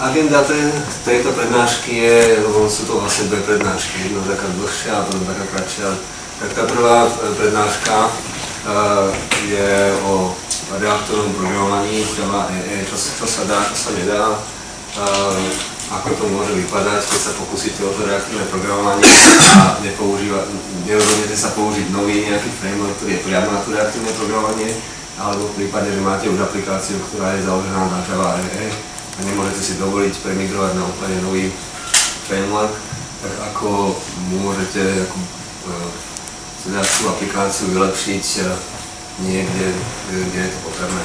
Agenda tejto prednášky sú to vlastne dve prednášky, jedna taká dlhšia a potom taká kratšia. Tak tá prvá prednáška je o reaktornom programovaní Java EE, čo sa dá, čo sa nedá, ako to môže vypadať, keď sa pokúsite o to reaktívne programovanie a nerozhodnete sa použiť nový nejaký framework, ktorý je priamo na to reaktívne programovanie, alebo v prípade, že máte už aplikáciu, ktorá je založená na Java EE a nemôžete si dovoliť premigrovať na úplne nový framework, tak ako môžete tú aplikáciu vylepšiť niekde, kde je to potrebné.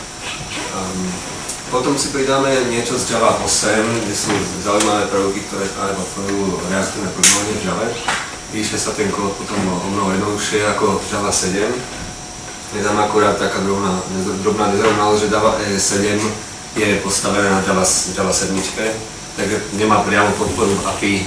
Potom si pridáme niečo z Java 8, kde sú zaujímavé prvky, ktoré práve podporujú reaktívne programovanie v Java. Píše sa ten kód potom o mnoho jednoduchšie ako Java 7. Je tam akurát taká drobná nezrovnalosť, že Java 7 je postavené na Java 7, takže nemá priamo podporu API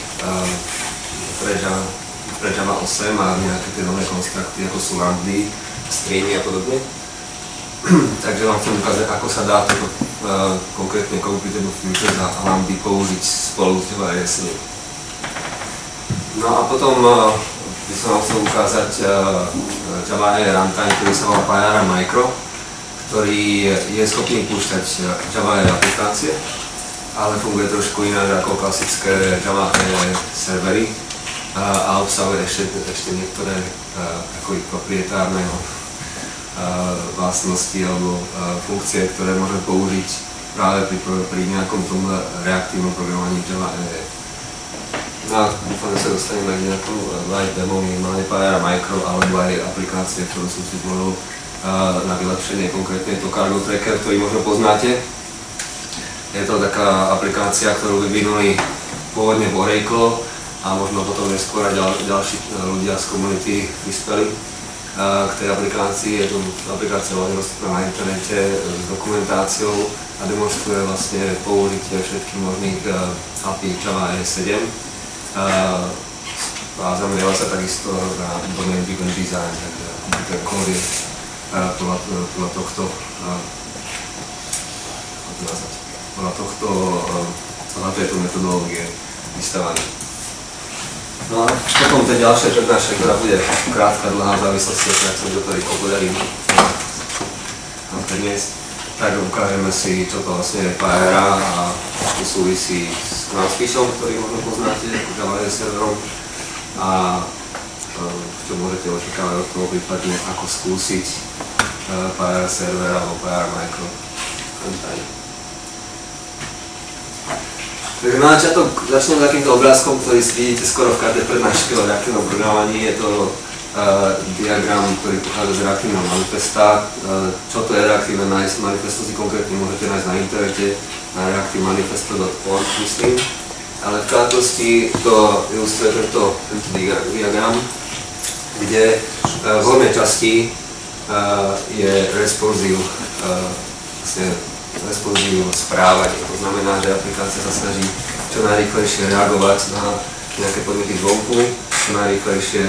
pre Java 8 a nejaké tie nové konstrukty, ako sú lambdy, streamy a podobne. Takže vám chcem ukázať, ako sa dá toto konkrétne Computable Futures a lambdy použiť spolu s Java 7. No a potom by som vám chcel ukázať Java EE Runtime, ktorý sa volá Payara Micro, ktorý je schopný púšťať Java EE aplikácie, ale funguje trošku ináč ako klasické Java EE servery a obsahuje ešte niektoré ako ich proprietárne vlastnosti alebo funkcie, ktoré môžeme použiť práve pri nejakom tom reaktívnom programovaní Java EE. No a dúfam, že sa dostaneme k nejakom live demo, minimálne Payara Micro alebo aj aplikácie, ktoré sú si možno na vylepšenie, konkrétne je to Cargo Tracker, ktorý možno poznáte. Je to taká aplikácia, ktorú vyvinuli pôvodne v Oracle a možno potom neskôr aj ďalší ľudia z komunity prispeli k tej aplikácii. Je to aplikácia voľne dostupná na internete s dokumentáciou a demonstruje vlastne použitie všetkých možných API Java EE 7 a zameriava sa takisto na domain driven design, takže ten kód je podľa tejto metodológie vystavaný. No a potom tej ďalšej prednáške, ktorá bude krátka, dlhá v závislosti od toho, čo to podarí nám predniesť, tak ukážeme si, čo to vlastne je Payara a to súvisí s Groundsfishom, ktorý možno poznáte, ako Java EE serverom a čo môžete očakávať od toho prípadne, ako skúsiť Payara server alebo Payara Micro. Takže na začiatok začnem takýmto obrázkom, ktorý si vidíte skoro v každej prednáške o reaktívnom programovaní. Je to diagram, ktorý pochádza z reaktívneho manifesta. Čo to je reaktívne manifesto, si konkrétne môžete nájsť na internete na reactivemanifesto.org, myslím. Ale v krátkosti to ilustruje tento diagram, kde v hornej časti je responsive správanie. To znamená, že aplikácia sa snaží čo najrýchlejšie reagovať na nejaké podnety zvonku, čo najrýchlejšie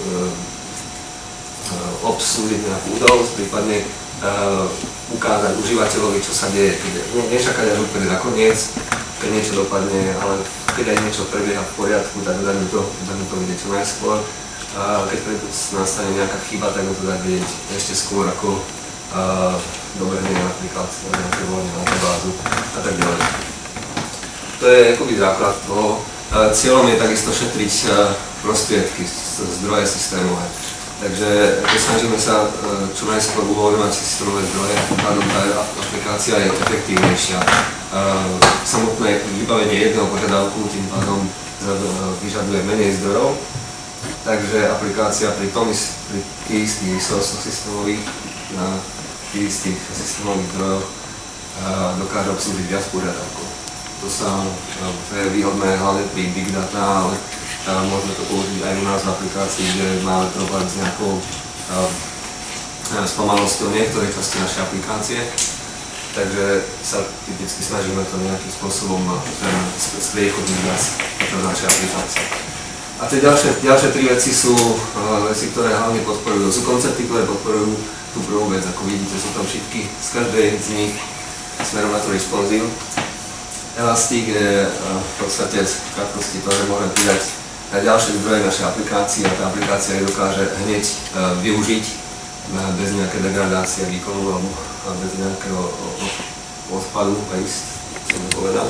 obslúžiť nejakú udalosť, prípadne ukázať užívateľovi, čo sa deje. Nečakať až úplne nakoniec, keď niečo dopadne, ale keď aj niečo prebieha v poriadku, tak dá mi to vidieť čo najskôr. Keď nastane nejaká chyba, tak mi to dá vidieť ešte skôr, ako dobehne napríklad nejaké voľne na databázu a tak ďalej. To je akoby základ toho. Cieľom je takisto šetriť prostriedky, zdroje systémové. Takže snažíme sa čo najskôr uvoľňovať systémové zdroje, pádom tá aplikácia je efektívnejšia. Samotné vybavenie jedného požiadavku tým pádom vyžaduje menej zdrojov, takže aplikácia pri tých istých resursoch systémových tých istých systémových zdrojoch dokáže obslúžiť viac požiadavkov. To je výhodné hlavne pri big data, ale môžeme to použiť aj u nás v aplikácii, kde máme problém s nejakou spomalosťou niektorej časti našej aplikácie. Takže sa typicky snažíme to nejakým spôsobom spriechodniť viac do našej aplikácie. A tie ďalšie tri veci sú veci, ktoré hlavne podporujú. Sú koncepty, ktoré podporujú tú prvú vec. Ako vidíte, sú tam šipky z každej z nich smerom na to responsive. Elastic je v podstate v krátkosti to, že môžeme pridať ďalšie zdroje našej aplikácie a tá aplikácia je dokáže hneď využiť bez nejaké degradácie výkonu alebo bez nejakého odpadu, som povedal.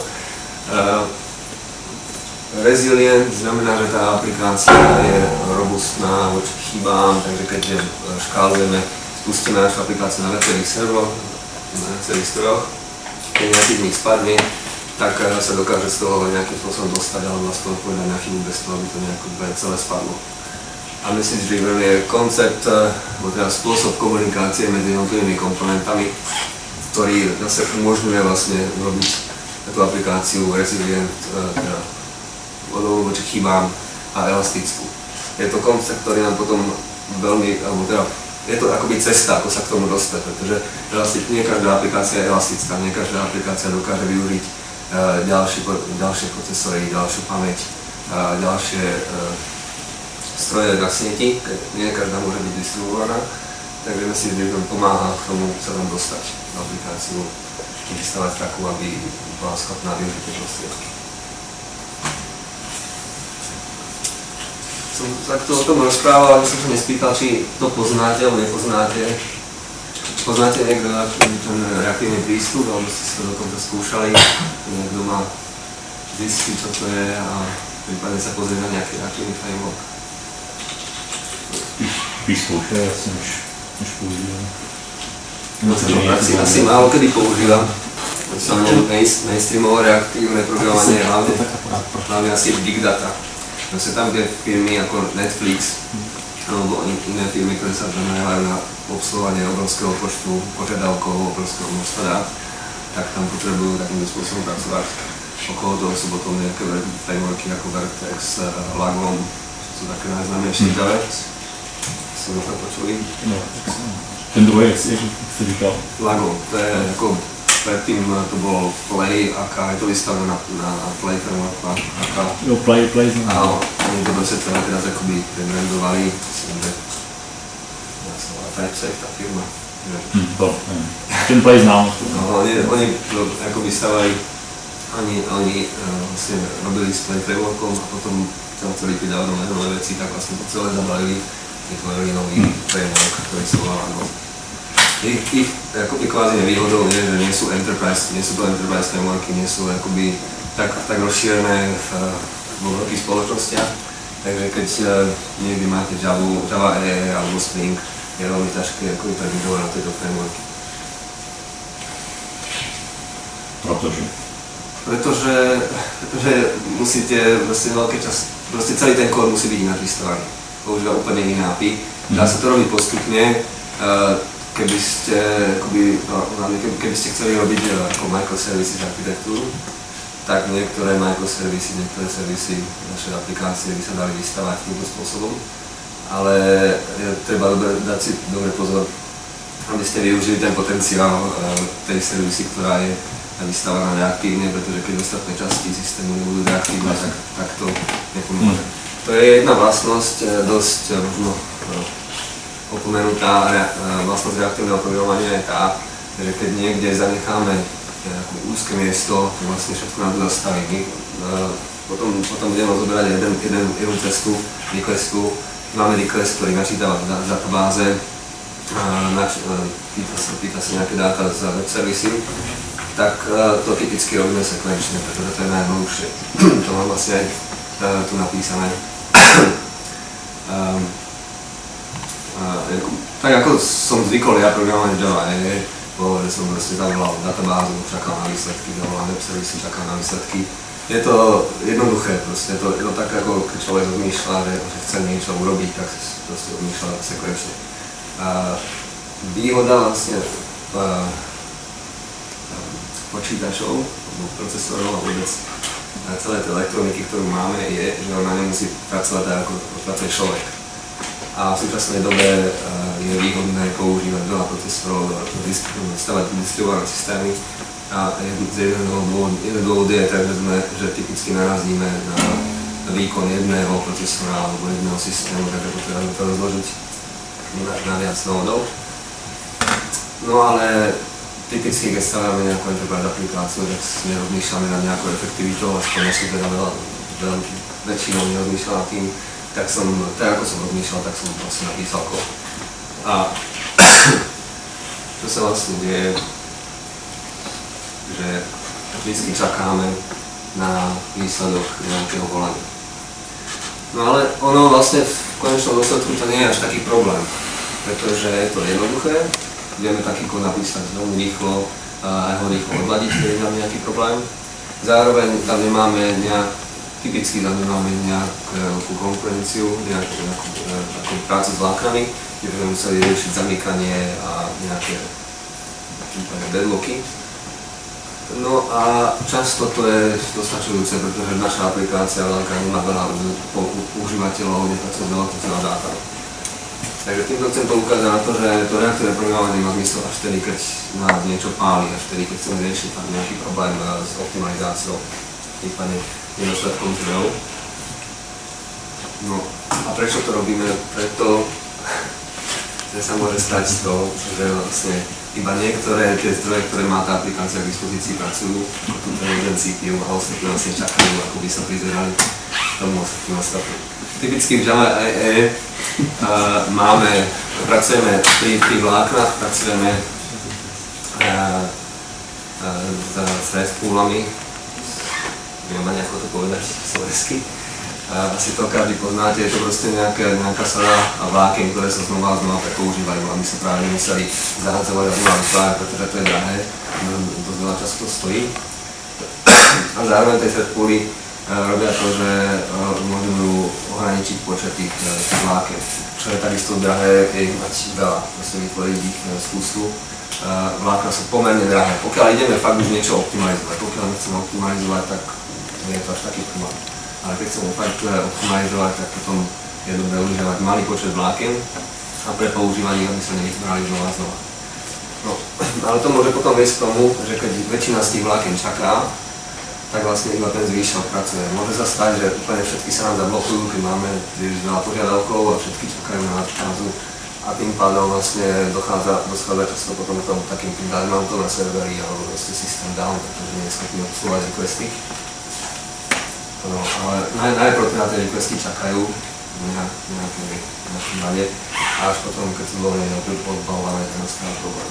Resilient znamená, že tá aplikácia je robustná voči chybám, takže keď škálujeme, spustíme našu aplikáciu na viacerých serveroch, na viacerých strojoch, keď nejaký z nich spadne, tak sa dokáže z toho nejakým spôsobom dostať alebo aspoň odpovedať na chybu bez toho, aby to nejako celé spadlo. A message driven je koncept, alebo teda spôsob komunikácie medzi jednotlivými komponentami, ktorý zase umožňuje vlastne urobiť tú aplikáciu resilient, teda odolnú voči chybám a elastickú. Je to koncept, ktorý nám potom veľmi, alebo teda je to akoby cesta, ako sa k tomu dostať, pretože nie každá aplikácia je elastická, nie každá aplikácia dokáže využiť ďalšie procesory, ďalšiu pamäť, ďalšie stroje na sieti, nie každá môže byť distribuovaná, takže message driven pomáha k tomu sa tam dostať do aplikáciu, vystavať takú, aby bola schopná využiť tie prostriedky. Som takto o tom rozprával, ale som sa nespýtal, či to poznáte alebo nepoznáte. Poznáte niekto ten reaktívny prístup, alebo ste si to dokonca skúšali, niekto má zistiť, čo to je a prípadne sa pozrieť na nejaký reaktívny framework. Vyskúšal, ja som už používal. No sa to asi málo kedy používam. Som mainstreamové reaktívne programovanie, hlavne asi big data. Proste tam, kde firmy ako Netflix alebo iné firmy, ktoré sa zameriavajú na obsluhovanie obrovského počtu požiadavkov, obrovského množstva dát, tak tam potrebujú takýmto spôsobom pracovať. Okolo toho sú potom nejaké frameworky ako Vertex, Lagon, čo sú také najznámejšie ďalej. Ste to počuli? No, ten druhý, jak si říkal? Lagon, to je ako predtým to bolo Play, aká je to vystavené na Play frameworku, aká... Jo, Play znamená. Áno, oni to proste celé teraz akoby rebrandovali, myslím, že TypeSafe, tá firma. Ten Play znám. No, oni akoby stavali, oni vlastne robili s Play frameworkom a potom tam chceli pridávať nové veci, tak vlastne to celé zabalili, vytvorili nový framework, ktorý sa volá Lagon. Ich akoby kvázi nevýhodou je, že nie sú to enterprise frameworky, nie sú akoby tak rozšírené vo veľkých spoločnostiach. Takže keď niekde máte Java EE alebo Spring, je veľmi ťažké akoby previdovať na tieto frameworky. Pretože musíte vlastne veľký čas, proste celý ten kód musí byť ináč vystavaný. Používa úplne iné API. Dá sa to robiť postupne. Keby ste chceli robiť ako microservices architektúru, tak niektoré microservisy, niektoré servisy našej aplikácie by sa dali vystavať týmto spôsobom, ale treba dať si dobre pozor, aby ste využili ten potenciál tej servisy, ktorá je vystavaná reaktívne, pretože keď ostatné časti systému nebudú reaktívne, tak to nepomôže. To je jedna vlastnosť, dosť možno opomenutá vlastnosť reaktívneho programovania je tá, že keď niekde zanecháme nejaké úzke miesto, to vlastne všetko nám to zastaví. Potom budeme zoberať jednu cestu, requestu. Máme request, ktorý načítava v databáze, pýta sa nejaké dáta z web servisy, tak to typicky robíme sekvenčne, pretože to je najjednoduchšie. To mám vlastne tu napísané. Tak ako som zvykol ja programovať Java EE, že som proste zavolal databázu, čakal na výsledky, zavolal web servisy, čakal na výsledky. Je to jednoduché, proste je to tak, ako keď človek rozmýšľa, že chce niečo urobiť, tak proste rozmýšľa sekvenčne. Výhoda vlastne počítačov, alebo procesorov a vôbec celé tej elektroniky, ktorú máme, je, že ona nemusí pracovať tak, ako pracuje človek. A v súčasnej dobe je výhodné používať veľa procesorov, stavať distribuované systémy. A jeden dôvod je tak, že typicky narazíme na výkon jedného procesora alebo jedného systému, takže potrebujeme to rozložiť na viac nódov. No ale typicky, keď stavíme nejakú enterprise aplikáciu, tak nerozmýšľame nad nejakou efektivitou, aspoň ja som teda väčšinou nerozmýšľal nad tým, tak ako som rozmýšľal, tak som vlastne napísal kód. A čo sa vlastne deje, že vždycky čakáme na výsledok nejakého volania. No ale ono vlastne v konečnom dôsledku to nie je až taký problém, pretože je to jednoduché, vieme taký kód napísať veľmi rýchlo a ho rýchlo odladiť, keď je tam nejaký problém. Zároveň tam typicky tam nemáme nejakú konkurenciu, nejakú prácu s vláknami, kde by sme museli riešiť zamykanie a nejaké deadlocky. No a často to je dostačujúce, pretože naša aplikácia veľká nemá veľa užívateľov, nepracuje veľa veľa dáta. Takže týmto chcem poukázať na to, že to reaktívne programovanie má zmysel až vtedy, keď nás niečo páli, až vtedy, keď chceme riešiť tam nejaký problém s optimalizáciou, prípadne nedostatkom zdrojov. No a prečo to robíme? Preto, že sa môže stať z toho, že vlastne iba niektoré tie zdroje, ktoré má tá aplikácia k dispozícii, pracujú, tu ten jeden CPU a ostatní vlastne čakajú, ako by sa prizerali k tomu ostatným ostatným. Typicky v Java EE pracujeme pri vláknach, pracujeme s REST poolami, neviem ani ako to povedať slovensky. Asi to každý poznáte, je to proste nejaká sada vlákien, ktoré sa znova a znova používajú, aby sa práve nemuseli zahadzovať a znova vytvárať, pretože to je drahé, dosť veľa času to stojí. A zároveň tie thread pooly robia to, že môžu ohraničiť počet tých vlákien, čo je takisto drahé, je mať veľa, proste vytvoriť ich spústu. Vlákna sú pomerne drahé. Pokiaľ ideme fakt už niečo optimalizovať, pokiaľ nechceme optimalizovať, tak nie je to až taký problém. Ale keď chceme fakt optimalizovať, tak potom je dobré udržiavať malý počet vlákien a pre používanie, aby sa nevytvárali znova a znova. No, ale to môže potom viesť k tomu, že keď väčšina z tých vlákien čaká, tak vlastne iba ten zvýšok pracuje. Môže sa stať, že úplne všetky sa nám zablokujú, keď máme veľa požiadavkov a všetky čakajú na fázu a tým pádom vlastne dochádza často potom k tomu takým tým timeoutom na serveri alebo vlastne systém down, pretože nie je schopný obsluhovať requesty. No, ale najprv teda tie requesty čakajú nejakým rade a až potom, keď sú dlho odbalované, tak nastáva problém.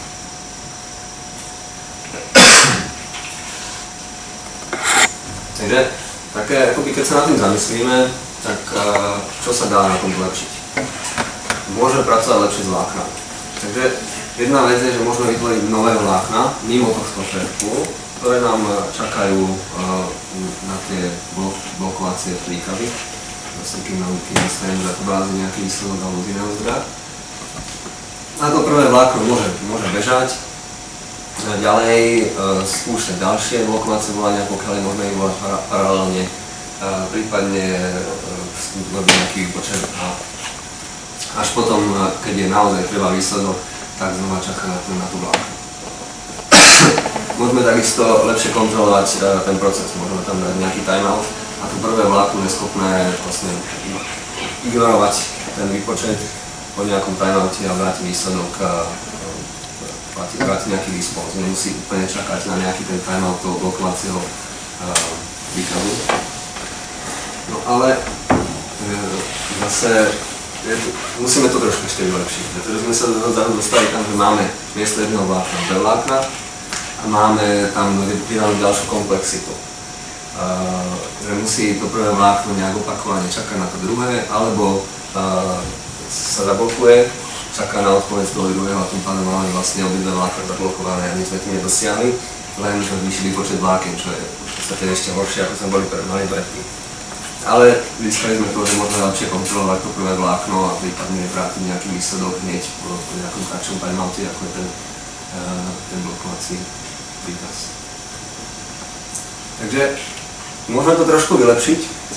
Takže, také, akoby keď sa nad tým zamyslíme, tak čo sa dá na tom zlepšiť? Môžeme pracovať lepšie s vláknami. Takže jedna vec je, že môžeme vytvoriť nové vlákna mimo tohto threadu, ktoré nám čakajú na tie blokovacie príkazy. Vlastne keď nastavím v databázi nejaký výsledok alebo z iného zdroja. A to prvé vlákno môže bežať. Ďalej spúšťať ďalšie blokovacie volania, pokiaľ je možné ich volať paralelne. Prípadne robiť nejaký výpočet a až potom, keď je naozaj treba výsledok, tak znova čaká na tú vláknu. Môžeme takisto lepšie kontrolovať ten proces, môžeme tam dať nejaký timeout a to prvé vlákno je schopné vlastne ignorovať ten výpočet po nejakom timeoute a vrátiť výsledok vrátiť nejaký response, nemusí úplne čakať na nejaký ten timeout toho blokovacieho výkazu. No ale zase musíme to trošku ešte vylepšiť, pretože sme sa dostali tam, že máme miesto jedného vlákna dve vlákna a máme tam vydanú ďalšiu komplexitu. Že musí to prvé vlákno nejak opakovane čakať na to druhé, alebo sa zablokuje, čaká na odpoveď toho druhého a tým pádom máme vlastne obidve vlákna zablokované a my sme tým nedosiahli, len sme zvýšili počet vlákien, čo je v podstate ešte horšie, ako sme mali predtým. Ale získali sme to, že môžeme lepšie kontrolovať to prvé vlákno a prípadne vrátiť nejaký výsledok hneď po nejakom kratšom timeoute, ako je ten blokovací príkaz. Takže môžeme to trošku vylepšiť.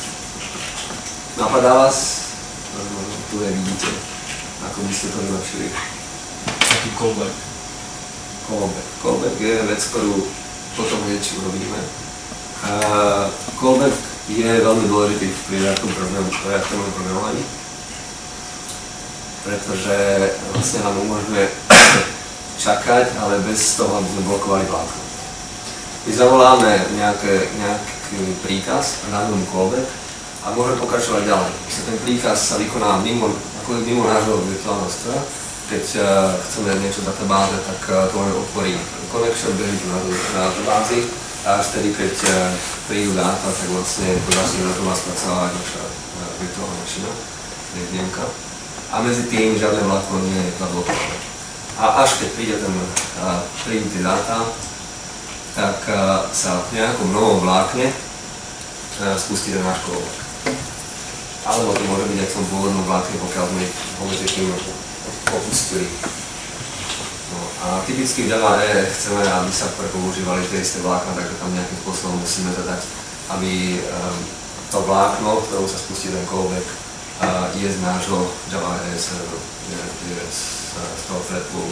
Napadá vás? Tu je vidíte, ako by ste to vylepšili. Taký callback. Callback je vec, ktorú potom hneď urobíme. Callback je veľmi dôležitý pri reaktívnom programovaní, pretože vlastne nám umožňuje čakať, ale bez toho, aby sme blokovali vlákno. My zavoláme nejaký príkaz a dáme mu callback a môže pokračovať ďalej. Ten príkaz sa vykoná mimo nášho virtuálneho stroja. Keď chceme niečo v databáze, tak to otvorí connection, beží to na databázi a až vtedy, keď prídu dáta, tak vlastne to začne databáz spracovávať naša virtuálna mašina, vnemka. A medzi tým žiadne vlákno nie je zablokované. A až keď prídu tie dáta, tak sa v nejakom novom vlákne spustí ten náš callback. Alebo to môže byť aj v tom pôvodnom vlákne, pokiaľ sme pomedzi tým opustili. No, a typicky v Java EE chceme, aby sa používali tie isté vlákna, takže tam nejakým spôsobom musíme zadať, aby to vlákno, v ktorom sa spustí ten callback, je z nášho Java EE serveru, je z toho threadpoolu.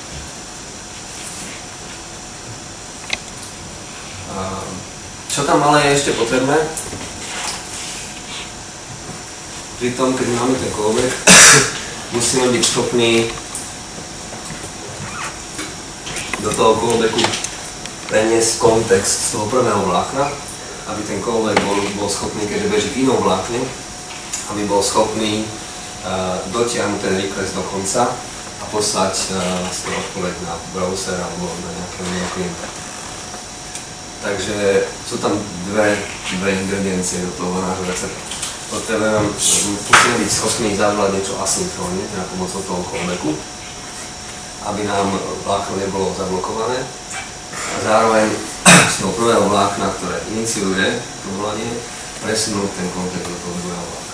Čo tam ale je ešte potrebné? Pri tom, keď máme ten callback, musíme byť schopní do toho callbacku preniesť kontext z toho prvého vlákna, aby ten callback bol schopný, keďže beží v inom vlákne, aby bol schopný dotiahnuť ten request do konca a poslať z toho odpoveď na browser alebo na nejakého klienta. Takže sú tam dve ingrediencie do toho nášho receptu. Musíme byť schopní zavolať niečo asynchrónne, teda pomocou toho callbacku, aby nám vlákno nebolo zablokované. A zároveň z toho prvého vlákna, ktoré iniciuje to volanie, presunúť ten kontext do toho druhého vlákna.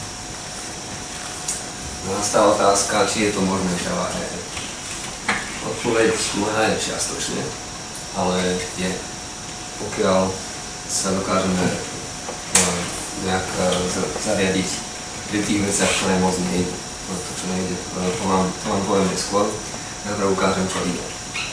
Nastáva otázka, či je to možné v Java EE. Odpoveď možná je čiastočne, ale je. Pokiaľ sa dokážeme nejak zariadiť pri tých veciach, ktoré moc nejde. To, čo nejde, to vám poviem neskôr, najprv ukážem, čo ide.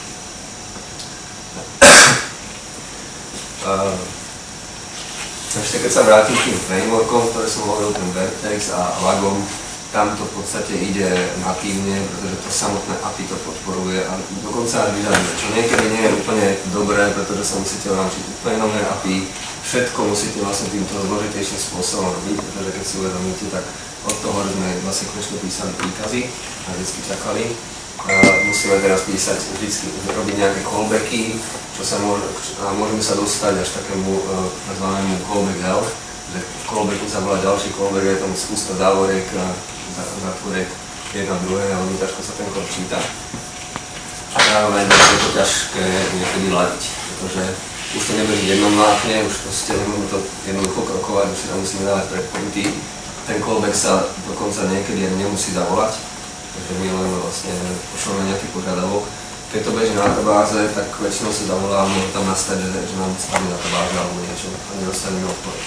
Ešte keď sa vrátim k tým frameworkom, ktoré som hovoril, ten Vertex a Lagom, tam to v podstate ide natívne, pretože to samotné API to podporuje a dokonca aj vyžaduje, čo niekedy nie je úplne dobré, pretože sa musíte naučiť úplne nové API, všetko musíte vlastne týmto zložitejším spôsobom robiť, pretože keď si uvedomíte, tak od toho, že sme vlastne konečne písali príkazy a vždycky čakali, musíme teraz písať, vždycky robiť nejaké callbacky, a môžeme sa dostať až takému nazvanému callback hell, že v callbacku sa volá ďalší callback, je tam spústa závorek, zátvorek jedna druhé a veľmi ťažko sa ten kód číta. A zároveň je to ťažké niekedy ladiť, pretože už to nebeží v jednom vlákne, už proste nemôžeme to jednoducho krokovať, už si tam musíme dávať breakpointy. Ten callback sa dokonca niekedy ani nemusí zavolať, takže my len vlastne pošleme nejaký požiadavok. Keď to beží na databáze, tak väčšinou sa zavolá a môže tam nastať, že nám spadne databáza alebo niečo a nedostaneme odpoveď.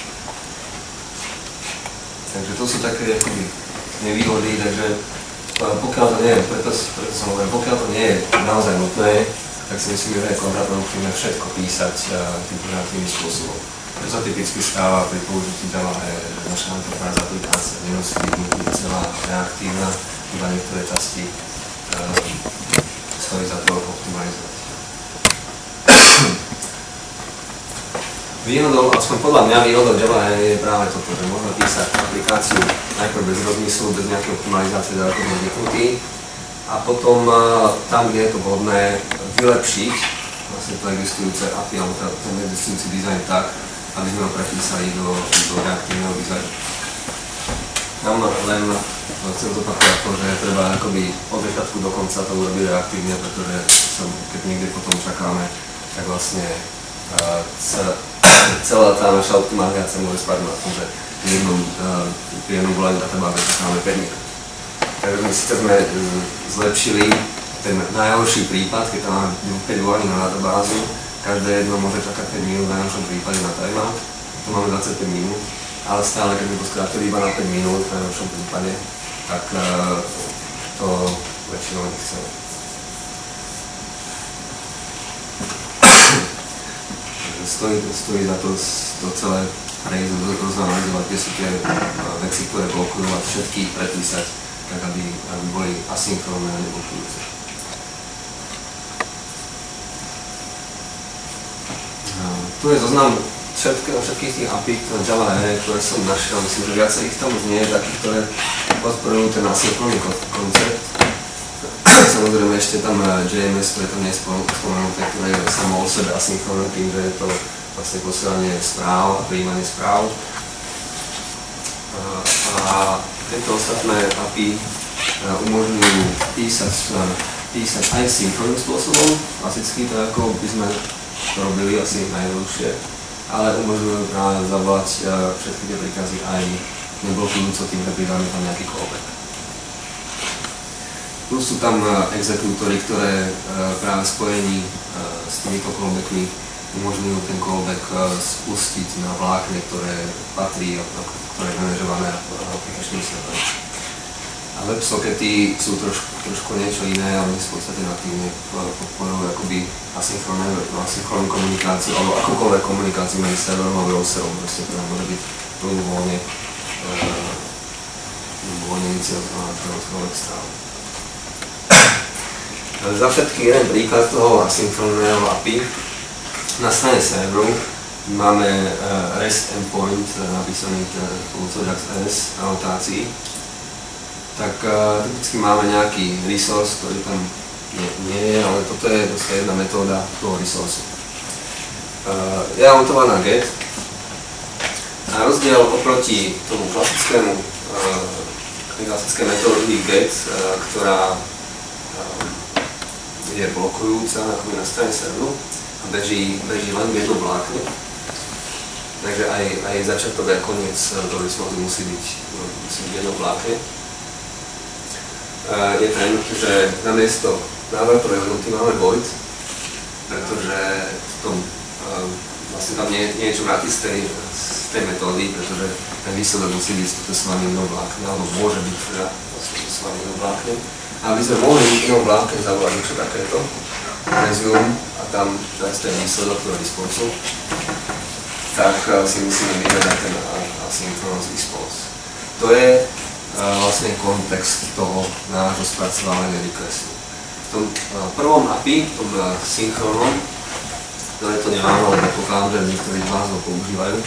Takže to sú také nevýhody, takže pokiaľ to nie je, preto som hovoril, pokiaľ to nie je naozaj nutné, tak si myslím, že je kontraproduktívne všetko písať tým požiadavným spôsobom. To sa typicky stáva pri použití Java, že naša enterprise aplikácia nemusí byť celá reaktívna, iba niektoré časti stojí za to optimalizovať. Výhodou, aspoň podľa mňa výhodou Java je práve toto, že môžeme písať aplikáciu najprv bez rozmyslu, bez nejakej optimalizácie ďaleko zvyknutý a potom tam, kde je to vhodné, vylepšiť vlastne to existujúce API alebo ten existujúci dizajn tak, aby sme ho prepísali do reaktívneho dizajnu. Tam len chcem zopakovať to, že treba akoby od začiatku do konca to urobiť reaktívne, pretože keď niekde potom čakáme, tak vlastne celá tá naša optimalizácia môže spadnúť na tom, že pri jednom volaní databáze čakáme 5 minút. Takže my síce sme zlepšili ten najhorší prípad, keď tam máme 5 volaní na databázu, každé jedno môže čakať 5 minút, na našom prípade na timeout, tu máme 25 minút, ale stále, keď by to skrátili iba na 5 minút v najhoršom prípade, tak to väčšinou nechceme. Stojí za to celé prejsť, rozanalizovať, kde sú tie veci, ktoré blokujú a všetky prepísať, tak aby boli asynchrónne a neblokujúce. Tu je zoznam všetkých tých API, Java EE, ktoré som našiel. Myslím, že viacej ich tam už nie je takých, ktoré podporujú ten asynchronný koncept. Samozrejme ešte tam JMS, ktoré tam nie je spomenuté, ktoré je samo o sebe asynchronné tým, že je to vlastne posielanie správ a prijímanie správ. A tieto ostatné API umožňujú písať aj synchronným spôsobom, klasicky to ako by sme to robili asi najjednoduchšie, ale umožňujú práve zavolať všetky tie príkazy aj neblokujúco tým, že pridáme tam nejaký callback. Plus sú tam exekútory, ktoré práve v spojení s týmito callbackmi umožňujú ten callback spustiť na vlákne, ktoré patrí, ktoré je manažované aplikačným serverom. A WebSockety sú trošku niečo iné, ale v podstate natívne podporujú akoby asynchronnú komunikáciu alebo akúkoľvek komunikáciu medzi serverom a browserom, proste ktorá môže byť ľubovoľne iniciovaná na ktorúkoľvek stranu. Za všetky jeden príklad toho asynchronného API na strane serveru máme REST endpoint napísaný pomocou JAX-RS anotácií. Tak typicky máme nejaký resource, ktorý tam nie je, ale toto je jedna metóda toho resource. Je autovaná GET a rozdiel oproti tomu klasické metódy GET, ktorá je blokujúca na strane serveru a beží len v jednom vlákne. Takže aj začiatok a koniec toho resource musí byť v jednom vlákne. Je ten, že namiesto návratu jednoty máme void, pretože vlastne tam nie je čo vrátiť z tej metódy, pretože ten výsledok musí byť sprocesovaný v inom vlákne, alebo môže byť teda sprocesovaný v inom vlákne. A aby sme mohli v inom vlákne zavolať niečo takéto, resume a tam dať ten výsledok toho responsu, tak si musíme vyberať ten asynchronous response. To je vlastne kontext toho nášho spracovania requestu. V tom prvom API, v tom synchronom, ktoré to nemáme, ale predpokladám, že niektorí z vás ho používajú,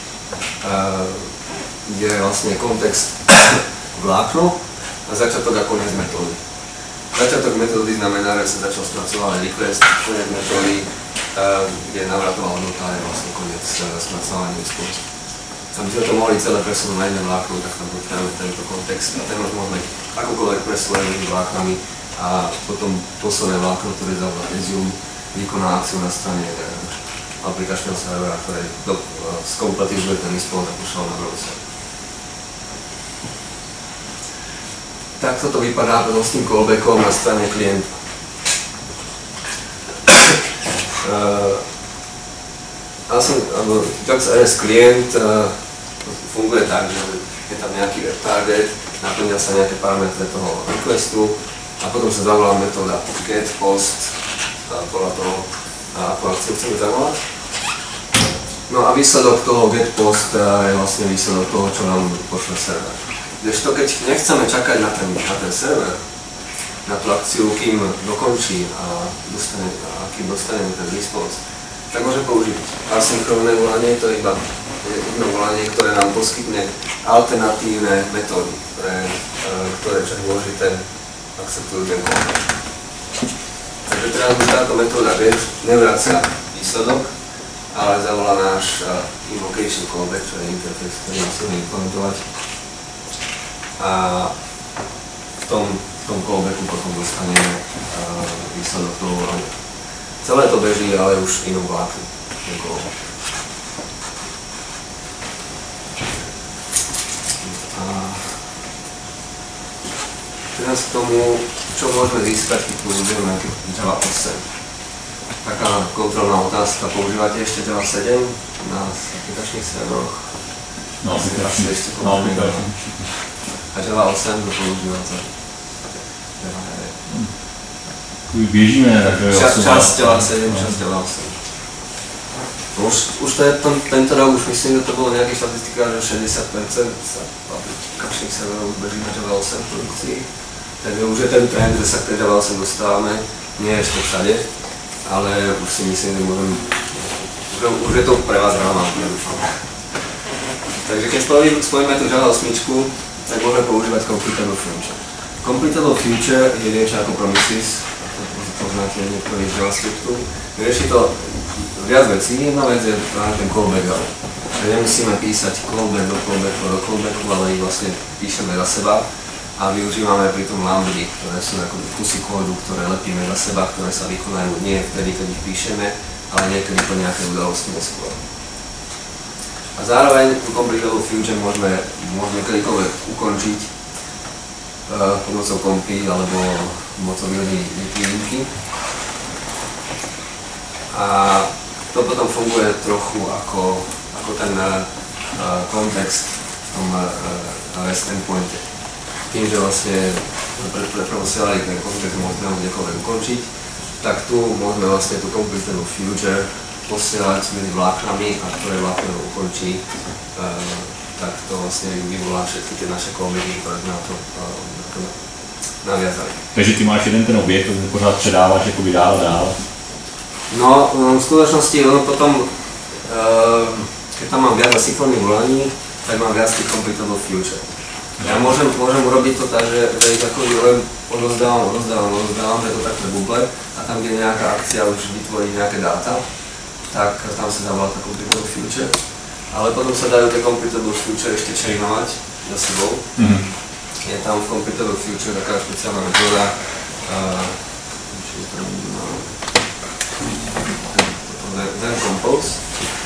je vlastne kontext vlákno a začiatok a koniec metódy. Začiatok metódy znamená, že sa začal spracovať request, koniec metódy, kde návratová hodnota je vlastne koniec spracovania responsu. Aby sme to mohli celé presunúť na jedné vlákno, tak tam potrebujeme tento kontext a ten už môžeme akokoľvek presúvať vláknami a potom posledné vlákno, ktoré zavolá resume, vykoná akciu na strane aplikačného servera, ktorý skompletizuje ten response a pošle na browser. Tak toto vypadá potom s tým callbackom na strane klienta. JAX-RS klient funguje tak, že je tam nejaký web target, naplňa sa nejaké parametre toho requestu a potom sa zavolá metóda get post podľa toho, ako akciu chceme zavolať. No a výsledok toho get post je vlastne výsledok toho, čo nám pošle server. Kdežto keď nechceme čakať na ten server, na tú akciu, kým dokončí a kým dostaneme ten response, tak môže použiť asynchronné volanie, to je iba jedno volanie, ktoré nám poskytne alternatívne metódy, ktoré čo je dôležité, akceptujú ten callback. Takže teraz už táto metóda get nevracia výsledok, ale zavolá náš invocation callback, čo je interface, ktorý musíme implementovať. A v tom callbacku potom dostaneme výsledok toho volania. Celé to beží, ale už v inom vlákne. Teraz k tomu, čo môžeme získať, keď použijeme Java 8. Taká kontrolná otázka, používate ešte Java 7 na aplikačných serveroch? No, aplikačných. A Java 8 to používate? Java 9. Běžíme, časť Java 7, časť Java 8. Už to je tento rok, už myslím, že to bolo nejaký štatistika, že 60% aplikačných serverov beží na Java 8 v produkcii. Takže už je ten trend, že sa k tej Java 8 dostávame, nie ešte všade, ale už si myslím, že môžem už je to pre vás relevantné, dúfam. Takže keď spojíme tú Java 8, tak môžeme používať Completable Future. Completable Future je niečo ako Promises, to poznáte niektorých JavaScriptu. Rieši to viac vecí, jedna vec je ten callback, ale nemusíme písať callback do callbacku, ale ich vlastne píšeme za seba a využívame pri tom lambdy, ktoré sú ako kusy kódu, ktoré lepíme za seba, ktoré sa vykonajú nie vtedy, keď ich píšeme, ale niekedy po nejaké udalosti neskôr. A zároveň tú Completable Future môžeme kedykoľvek ukončiť pomocou compy alebo pomocou výnimky. A to potom funguje trochu ako ten kontext v tom REST endpointe. Tým, že vlastne pre profesionáli ten kontext môžeme kdekoľvek ukončiť, tak tu môžeme vlastne tú Completable Future posielať medzi vláknami a ktoré vlákno ukončí, tak to vlastne vyvolá všetky tie naše callbacky, ktoré sme na to naviazali. Takže ty máš jeden ten objekt, ktorý pořád předáváš jakoby dál. No, v skutočnosti ono potom, keď tam mám viac asynchronných volaní, tak mám viac tých Completable Future. Ja môžem urobiť to tak, že ich ako len odozdávam, že to takto buble a tam, kde nejaká akcia už vytvorí nejaké dáta, tak tam sa dáva tá Completable Future. Ale potom sa dajú tie Completable Future ešte chainovať za sebou. Je tam v Completable Future taká špeciálna metóda, Then Compose.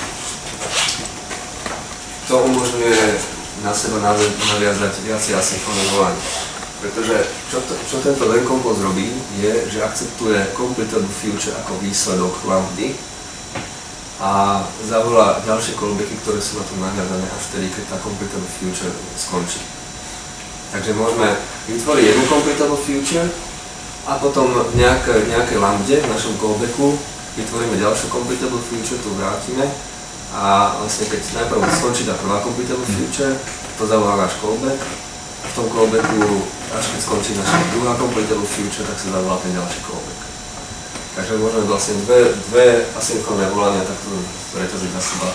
To umožňuje na seba naviazať viacej asynchronné volanie. Pretože čo tento Then Compose robí, je, že akceptuje Completable Future ako výsledok lambdy a zavolá ďalšie callbacky, ktoré sú na tom naviazané až vtedy, keď tá Completable Future skončí. Takže môžeme vytvoriť jednu Completable Future a potom v nejakej lambde v našom callbacku vytvoríme ďalšiu Completable Future, tu vrátime a vlastne keď najprv skončí tá prvá Completable Future, to zavolá náš callback a v tom callbacku, až keď skončí naša druhá Completable Future, tak sa zavolá ten ďalší callback. Takže môžeme vlastne dve asynchronné volania takto pretaziť na seba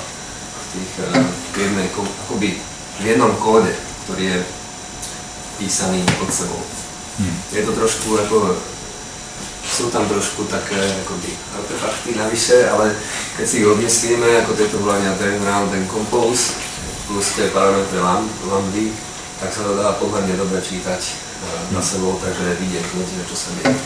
v jednom kóde, ktorý je písaný pod sebou. Je to trošku ako, sú tam trošku také akoby artefakty navyše, ale keď si ich odmyslíme, ako tieto volania Then Round, Then Compose, plus tie parametre lambdy, tak sa to dá pomerne dobre čítať na sebou, takže vidieť, čo sa deje.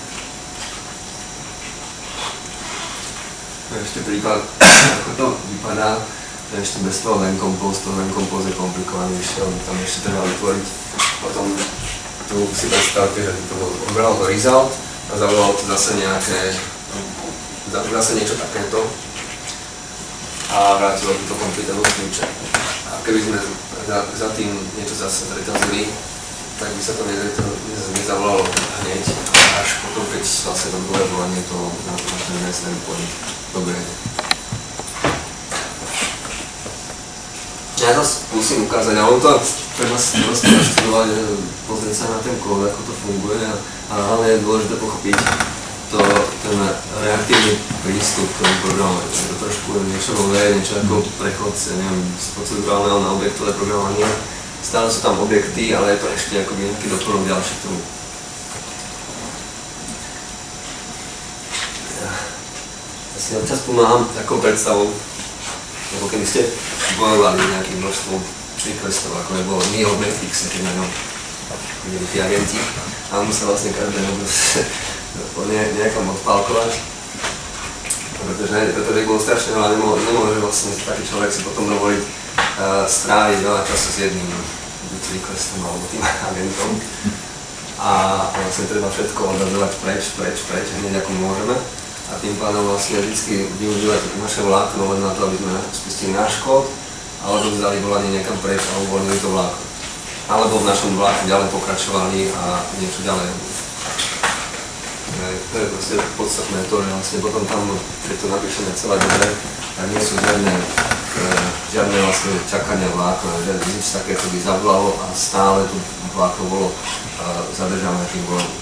Ešte príklad, ako to vypadá, ešte bez toho Then Compose, to Then Compose je komplikovaný, tam ešte treba vytvoriť. Potom tu si predstavte, že to bral to result a zavolal to zase niečo takéto a vrátilo to Completable Future. A keby sme za tým niečo zase pretazili, tak by sa to nezavolalo hneď, až potom, keď vlastne to druhé volanie to na ten REST endpoint dobehne. Ja to skúsim ukázať, ale to treba si proste naštudovať, pozrieť sa na ten kód, ako to funguje a hlavne je dôležité pochopiť ten reaktívny prístup k tomu programu. Je to trošku niečo nové, niečo ako prechod z procedurálneho na objektové programovanie. Stále sú tam objekty, ale je to ešte akoby nejaký doplnok ďalší k tomu. Ja si občas pomáham takou predstavou, lebo keby ste bojovali nejakým množstvom requestov, ako je bolo Neo Matrix, keď na ňom videli tí agenti, a on musel vlastne každému nejakom odpálkovať, pretože ich bolo strašne veľa, nemôže vlastne taký človek si potom dovoliť stráviť veľa času s jedným requestom alebo tým agentom a vlastne treba všetko odhadzovať preč, hneď ako môžeme. A tým pádom vlastne vždy využívať naše vlákno len na to, aby sme spustili náš kód a odovzdali volanie niekam preč a uvoľnili to vlákno. Alebo v našom vlákne ďalej pokračovali a niečo ďalej. To je proste podstatné to, že vlastne potom tam, keď to napíšeme celé dobre, tak nie sú žiadne vlastne čakania vlákna, že nič takéto by zavolalo a stále to vlákno bolo zadržané tým volaním.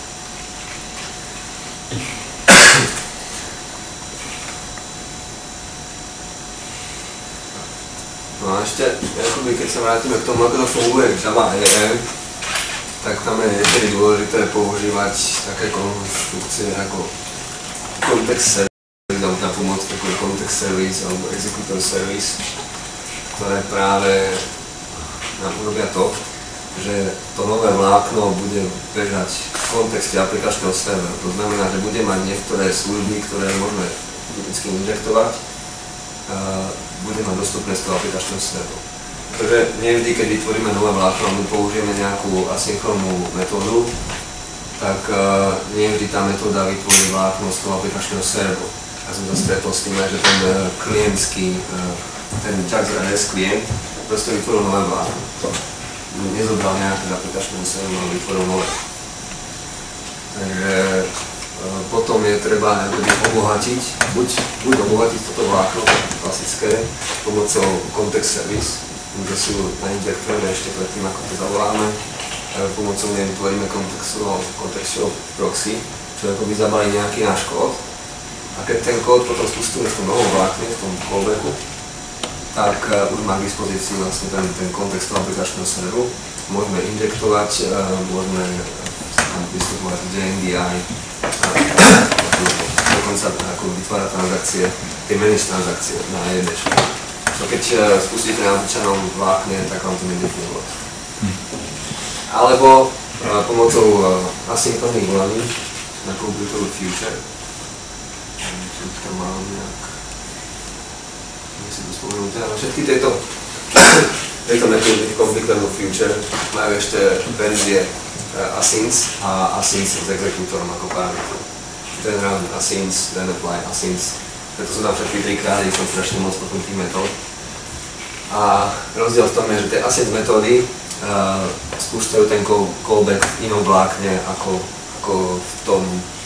No a ešte, akoby, keď sa vrátime k tomu, ako to funguje v Java EE, tak tam je niekedy dôležité používať také konštrukcie ako context service, alebo na pomoc takový context service alebo executor service, ktoré práve nám urobia to, že to nové vlákno bude bežať v kontexte aplikačného serveru. To znamená, že bude mať niektoré služby, ktoré môžeme vždy injektovať, bude mať dostupné z toho aplikačného serveru. Pretože nevždy, keď vytvoríme nové vlákno a my použijeme nejakú asynchronnú metódu, tak nevždy tá metóda vytvorí vlákno z toho aplikačného serveru. Ja som sa stretol s tým, že ten klientský, ten JAX-RS klient proste vytvoril nové vlákno. Nezobral nejaké z aplikačného serveru, ale vytvoril nové. Takže potom je treba obohatiť, buď obohatiť toto vlákno klasické pomocou context service, kde si ju nainjektujeme ešte predtým, ako to zavoláme. Pomocou nej vytvoríme contextual proxy, čo akoby zabalí nejaký náš kód. A keď ten kód potom spustíme v tom novom vlákne, v tom callbacku, tak už má k dispozícii vlastne ten kontext toho aplikačného serveru. Môžeme injektovať, môžeme tam vystupovať JNDI, dokonca ako vytvárať transakcie, tie manage transakcie na jednej. So keď spustíte na obyčajnom vlákne, tak vám to nebude fungovať. Alebo pomocou asynchronných volaní na Computable Future. Čo tam mám nejak... si tu spomenúť, ale všetky tieto metódy Computable Future majú ešte verzie async a async s exekútorom ako parametr. Ten run async, then apply async. Preto sú tam všetky tri krády, som strašne moc potom tých metód. A rozdiel v tom je, že tie async metódy spúšťajú ten callback v inom vlákne ako v tom,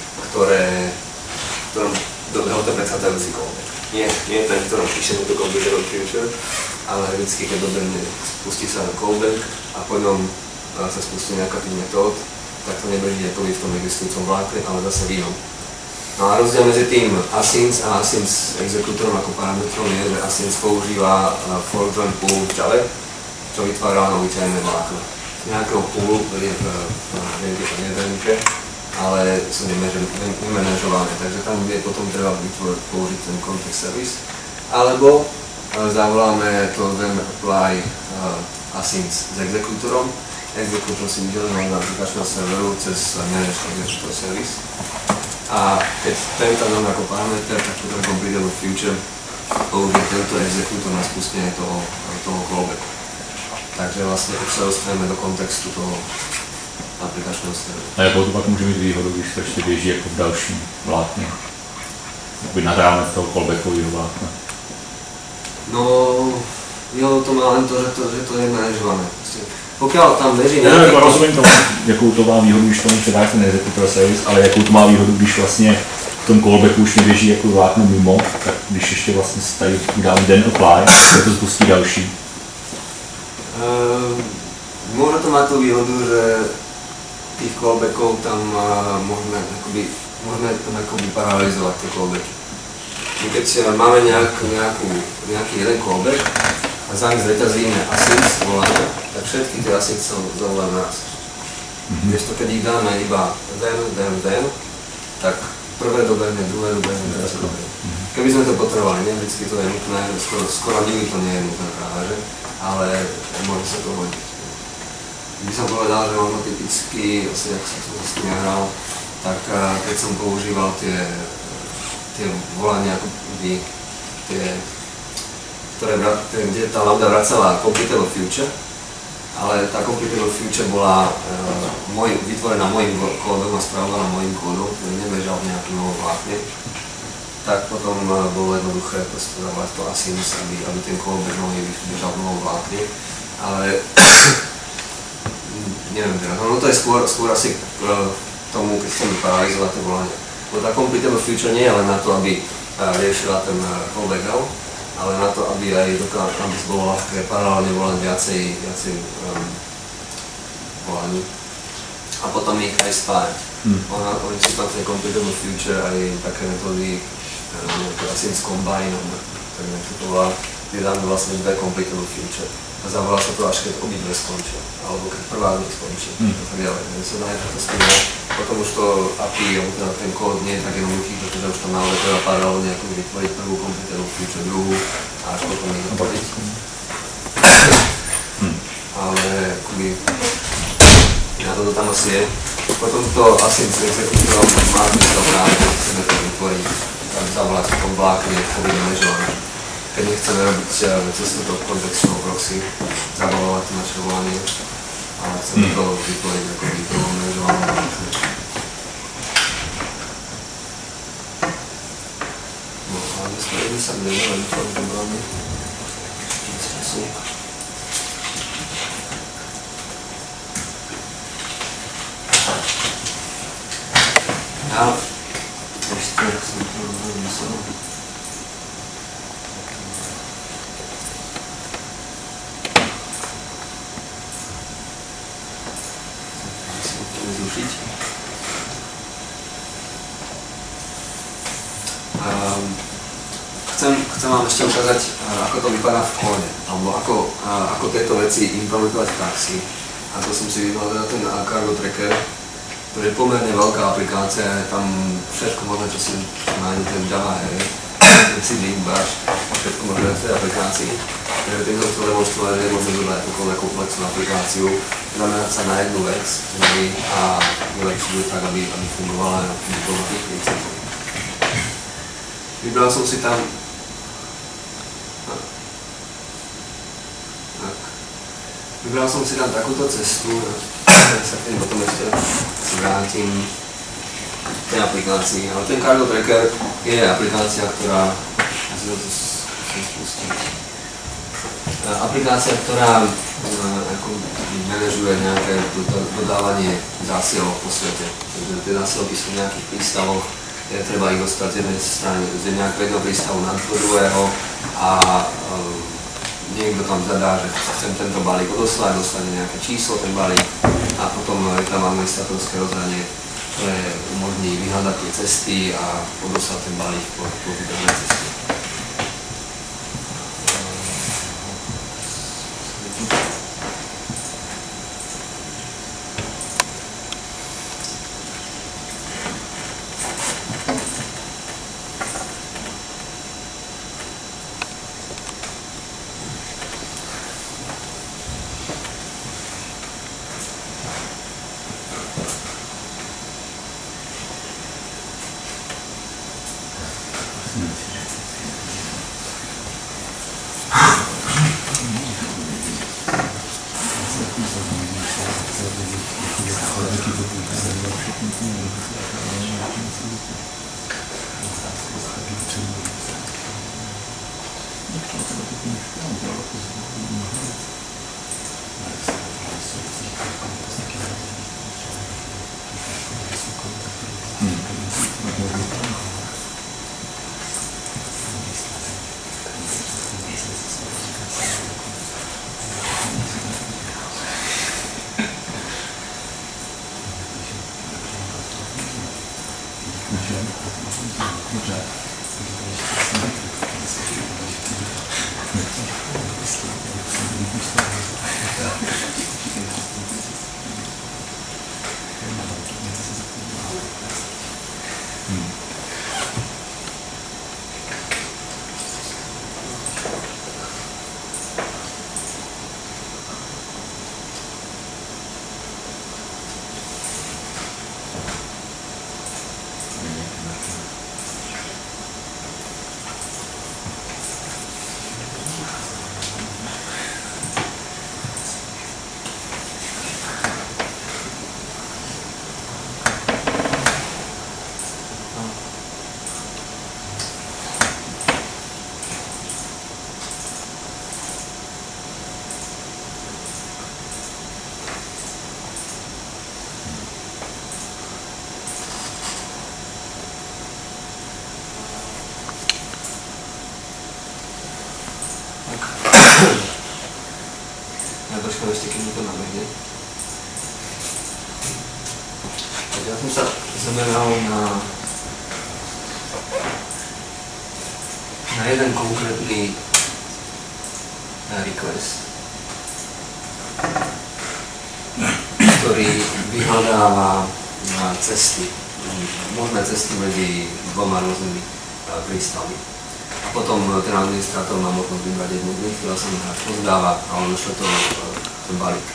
ktorom dobeho ten predchádzajúci callback. Nie ten, v ktorom píšeme to Computable Future, ale vždycky, keď dobehne, spustí sa callback a po ňom sa spustí nejaká tých metód, tak to nebeží ako v tom existujúcom vlákne, ale zase v inom. No a rozdiel medzi tým async a async exekútorom ako parametrom je, že async používa for join pool v Java, čo vytvára obyčajné vlákno. Z nejakého poolu je v jednke, ale sú nemenežované, takže tam je potom treba použiť ten context service. Alebo zavoláme to then apply async s exekútorom. Exekútor si vyžaduje na aplikačného serveru cez manage executor service. A keď tento dám ako parameter, tak potom Computable Future použije tento exekútor na spustenie toho callbacku. Takže vlastne už sa dostaneme do kontextu toho aplikačného serveru. A jakou to pak může mít výhodu, když to ještě běží jako v dalším vlákně? Jakoby nad rámec toho callbackového vlákna? No, jo, to má len to, že to je manažované. Pokiaľ tam beží nejaký... Já rozumím tomu, jakou to má výhodu, když tomu předáš ten executor service, ale jakou to má výhodu, když vlastně v tom callbacku už neběží jako vlákno mimo, tak když ještě vlastně tady dám den apply, tak to spustí další. Môže to mať tú výhodu, že tých callbackov tam môžeme paralelizovať tie callbacky. Keď máme nejaký jeden callback a za nich zreťazíme async voláme, tak všetky tie async sa zavolajú naraz. Keď ich dáme iba then, tak prvé dobehne, druhé dobehne, tretie dobehne. Keby sme to potrebovali, nie vždycky to je nutné, skoro nikdy to nie je nutné práve, ale môže sa to hodiť. By som povedal, že možno typicky, asi ak som sa s tým hral, tak keď som používal tie volania, kde tá lambda vracala Computable Future, ale tá Computable Future bola vytvorená mojím kódom a spravovaná mojím kódom, ktorý nebežal v nejakom novom vlákne, tak potom bolo jednoduché proste zavolať to async, aby ten kód bežal v novom vlákne, ale neviem teraz, no to je skôr asi k tomu, keď chceme paralizovať tie volania. Bo tá Computable Future nie je len na to, aby riešila ten callback, ale na to, aby bolo ľahké paralelne volať viacej volaní. A potom ich aj spájať. Oni sú tam v tej Computable Future aj také metódy, async combine, tak niečo to volá, kde dáme vlastne dve completable feature. A zavolá sa to až keď obidve skončia, alebo keď prvá neskončí, a tak ďalej. Takže sa dá to stíhať. Potom už to API, ten kód nie je tak jednoduchý, pretože už tam naozaj treba paralelne vytvoriť prvú completable feature, druhú a až potom ich vytvoriť. Ale akoby na toto tam asi je. Potom to asi s exekutívom má zmysel práve, keď chceme to vytvoriť, zavolať v tom vlákne, ktorý je mežovaný. Keď nechceme robiť cestu do kontextného proxy, zavolovať to naše volanie, ale chceme to vytvoriť ako prvom mežovanom vlákne. No a dneska sa budeme len to vybrali. Dnes času. Ja ešte som to myslel. Zrušiť. Chcem vám ešte ukázať, ako to vypadá v kóde, alebo ako tieto veci implementovať v praxi. A to som si vybral teda ten Cargo Tracker. To je pomerne veľká aplikácia, je tam všetko možné, čo si nájdete v Java, CD, Bash, všetko možné v tej aplikácii. Takže tým som chcel demonstrovať, že je možné zobrať takúkoľvek komplexnú aplikáciu, znamená sa na jednu vec a vylepšiť ju tak, aby fungovala na tých princípoch. Vybral som si tam Vybral som si tam takúto cestu, sa k tým potom ešte vrátim v tej aplikácii, ale ten Cargo Tracker je aplikácia, ktorá manažuje nejaké dodávanie zásielok po svete. Takže tie zásielky sú v nejakých prístavoch, treba ich dostať z jednej strany, z nejakého prístavu na druhého a niekto tam zadá, že chcem tento balík odoslať, dostane nejaké číslo, ten balík a potom je tam administratorské rozhranie, ktoré umožní vyhľadať tie cesty a odoslať ten balík po vybranej ceste. Ja počkám ešte, keď mi to nabehne. Takže ja som sa zameral na jeden konkrétny request, ktorý vyhľadáva cesty, možné cesty medzi dvoma rôznymi prístavmi. A potom ten administrátor má možnosť vybrať jednu z nich, ktorá sa mu hráč pozdáva a on došle to ten balík.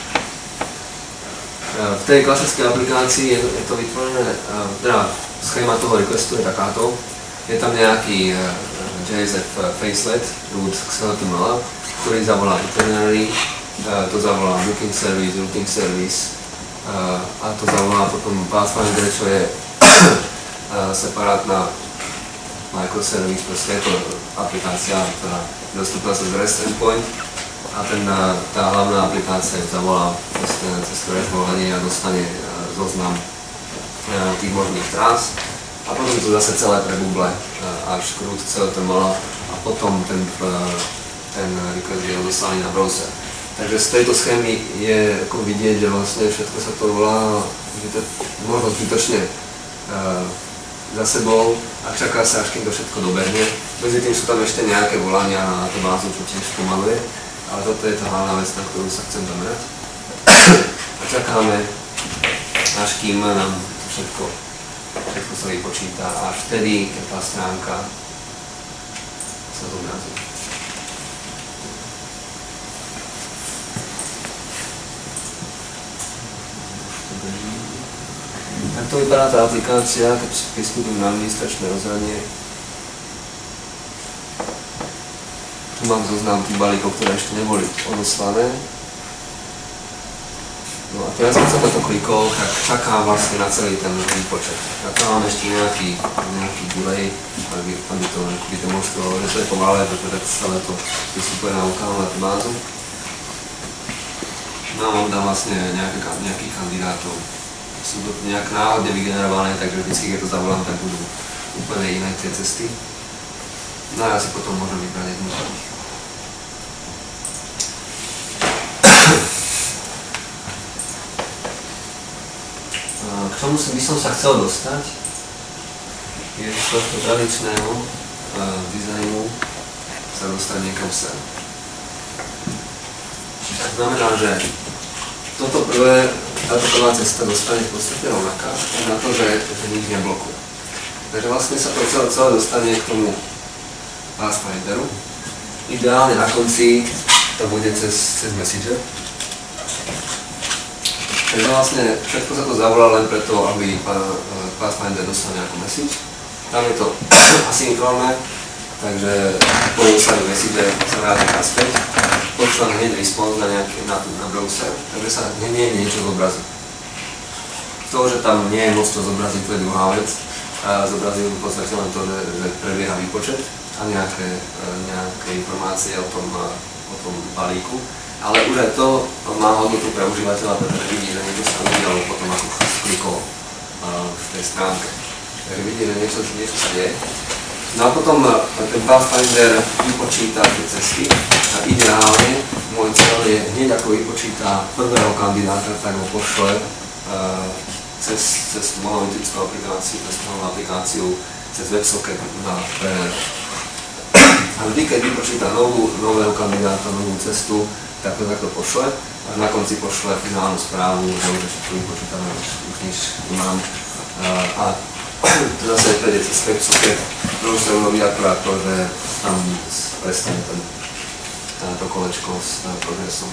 V tej klasickej aplikácii je to vytvorené, teda schéma toho requestu je takáto. Je tam nejaký JSF facelet, root XHTML, ktorý zavolá itinerary, to zavolá booking service a to zavolá potom Pathfinder, čo je separátna microservice, proste je to aplikácia, ktorá je dostupná cez REST endpoint a tá hlavná aplikácia zavolá cez to REST volanie a dostane zoznam tých možných trás a potom to zase celé prebuble až k root XHTML a potom ten request je odoslaný na browser. Takže z tejto schémy je ako vidieť, že vlastne všetko sa to volá, že to možno zbytočne za sebou a čaká sa, až kým to všetko dobehne. Medzi tým sú tam ešte nejaké volania na tú bázu, čo tiež pomaluje, ale toto je tá hlavná vec, na ktorú sa chcem zamerať. A čakáme, až kým nám to všetko sa vypočíta a až vtedy, keď tá stránka sa zobrazí. Tak to vypadá tá aplikácia, keď pristúpim na administračné rozhranie. Tu mám zoznam tých balíkov, ktoré ešte neboli odoslané. No a teraz, keď som na to klikol, tak čakám vlastne na celý ten výpočet. Ja tam mám ešte nejaký delay, aby to demonstrovalo, že to je pomalé, pretože celé to pristupuje na lokálnu bázu. No a mám tam vlastne nejakých kandidátov. Sú to nejak náhodne vygenerované, takže vždy, keď to zavolám, tak budú úplne iné tie cesty. No a ja si potom môžem vybrať jednu z nich. K čomu by som sa chcel dostať, je z tohto tradičného dizajnu sa dostať niekam sem. To znamená, že táto prvá cesta dostane v podstate rovnaká na to, že nič neblokuje. Takže vlastne sa to celé dostane k tomu Pathfinderu. Ideálne na konci to bude cez Messenger. Takže vlastne všetko sa to zavolá len preto, aby Pathfinder dostal nejakú message. Tam je to asynchronné, takže po odoslaní Messenger sa vráti naspäť. Pošlem hneď response na browser, takže sa hneď niečo zobrazí. To, že tam nie je moc čo zobraziť, to je druhá vec. Zobrazí v podstate len to, že prebieha výpočet a nejaké informácie o tom balíku. Ale už aj to má hodnotu pre užívateľa, pretože vidí, že niečo sa udialo potom, ako klikol v tej stránke. Takže vidí, že niečo sa deje. No a potom ten Pathfinder vypočíta tie cesty a ideálne môj cieľ je hneď ako vypočíta prvého kandidáta, tak ho pošle cez monolitickú aplikáciu, cez WebSocket na PNR. A vždy, keď vypočíta nového kandidáta, novú cestu, tak to takto pošle a na konci pošle finálnu správu, že už je všetko vypočítané, už nič nemám. A zase prejde cez WebSocket, ktorú sa urobí akurát to, že tam prestane to kolečko s progresom.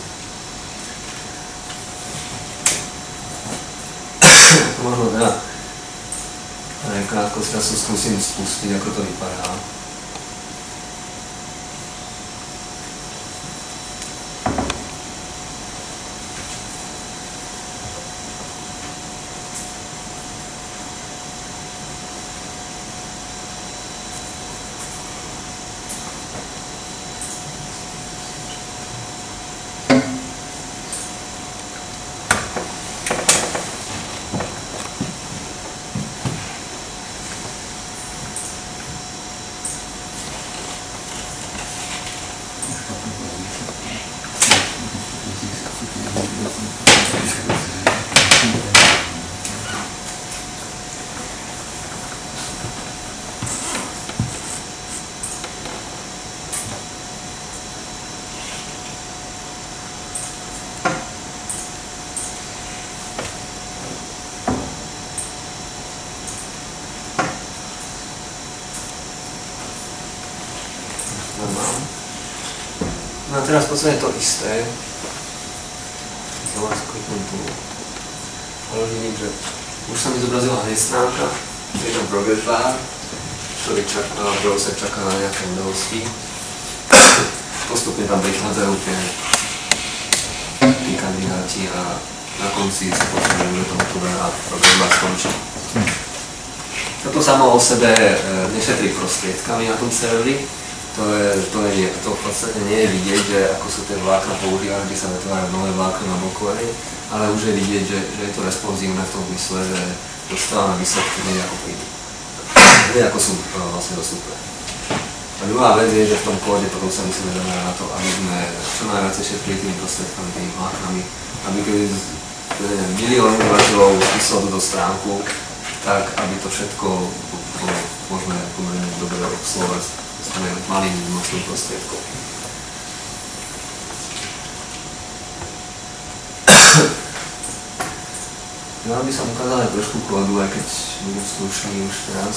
Možno teda krátko sa skúsim spustiť, ako to vypadá. No a teraz v podstate to isté. Znova skliknem tu. Ale vidím, že už sa mi zobrazila hneď stránka, je tam progress bar, ktorý browser čaká na nejaké udalosti. Postupne tam prichádzajú tí kandidáti a na konci sa potrebujem, že to hotové a progress bar skončí. Toto samo o sebe nešetrí prostriedkami na tom serveri. To v podstate nie je vidieť, že ako sú tie vlákna používané, kde sa vytvárajú nové vlákna na blokovanie, ale už je vidieť, že je to responsívne v tom mysle, že dostávame výsledky nie ako prídu. Nie ako sú vlastne dostupné. A druhá vec je, že v tom kóde potom sa musíme zamerať na to, aby sme čo najviac šetrili tými prostriedkami, tými vláknami, aby keď milión užívateľov spísalo túto stránku, tak aby to všetko môžeme pomerne dobre obsluhovať s malým množstvom prostriedkov. Ja by som ukázal aj trošku kódu, aj keď budem slušný už teraz.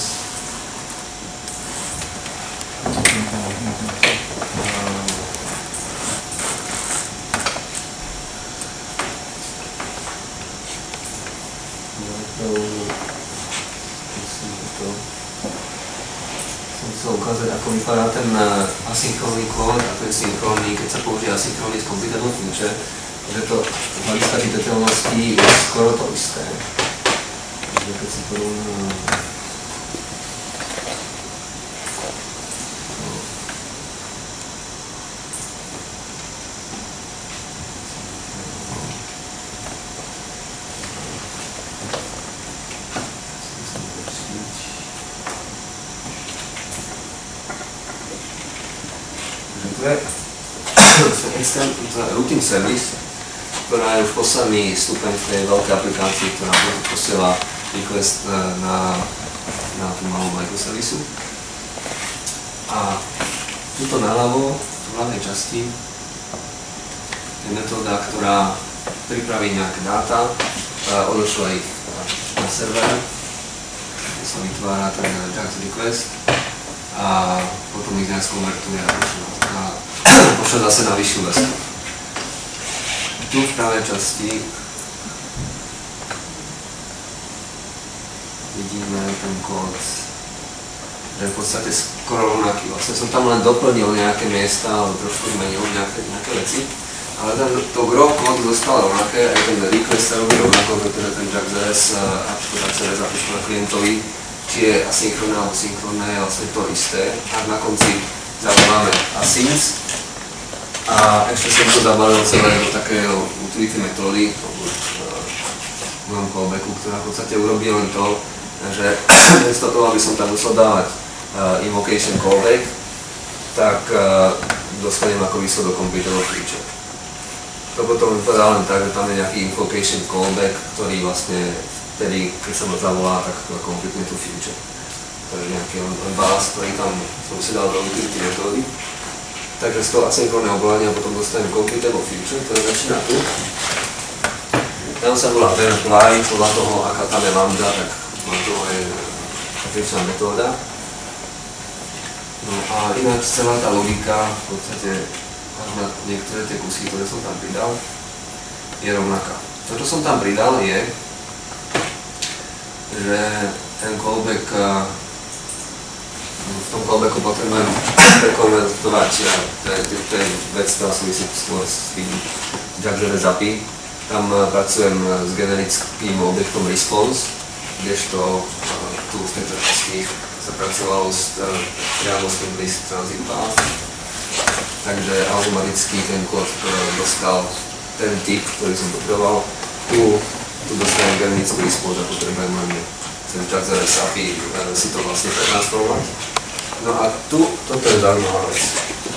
Chcel ukázať, ako vypadá ten asynchronný kód a ten synchronný, keď sa použije asynchronný z completable feature, že to z hľadiska čitateľnosti je skoro to isté. Takže keď si porovnám routine service, ktorá je už posledný stupeň v tej veľkej aplikácii, ktorá posiela request na tú malú microservisu. A tuto naľavo, v hlavnej časti, je metóda, ktorá pripraví nejaké dáta, odošle ich na server, kde sa vytvára ten JAX request a potom ich nejak skonvertuje a pošle zase na vyššiu vrstvu. Tu v pravej časti vidíme ten kód, že je v podstate skoro rovnaký. Vlastne som tam len doplnil nejaké miesta, alebo trošku zmenil nejaké veci, ale to gro kódu zostalo rovnaké, aj ten request sa robí rovnako, pretože ten JAX.js apko.js zapíšu na klientovi, či je asynchronné alebo synchronné, je vlastne to isté. A na konci zavoláme async, a ešte som to zabalil celé do takého utility metódy, v mojom callbacku, ktorá v podstate urobí len to, že miesto toho, aby som tam musel dávať invocation callback, tak dostanem ako výsledok completable feature. To potom vypadá len tak, že tam je nejaký invocation callback, ktorý vlastne vtedy, keď sa ma zavolá, tak completuje tú feature. To je nejaký bás, ktorý tam som si dal do utility metódy. Takže z toho asynchronného volania potom dostanem completable feature, ktoré začína tu. Tam sa volá apply, podľa toho, aká tam je lambda, tak to je patričná metóda. No a ináč celá tá logika, v podstate až na niektoré tie kusy, ktoré som tam pridal, je rovnaká. To, čo som tam pridal, je, že ten callback v tom callbacku potrebujem prekonvertovať, to je vec, ktorá súvisí skôr s tým JAX.js API. Tam pracujem s generickým objektom response, kdežto tu v tejto časti sa pracovalo priamo s tým list transit path. Takže automaticky ten kód dostal ten typ, ktorý som potreboval. Tu dostanem generický response a potrebujem len ten JAX.js API si to vlastne pretransformovať. No a toto je zaujímavá vec.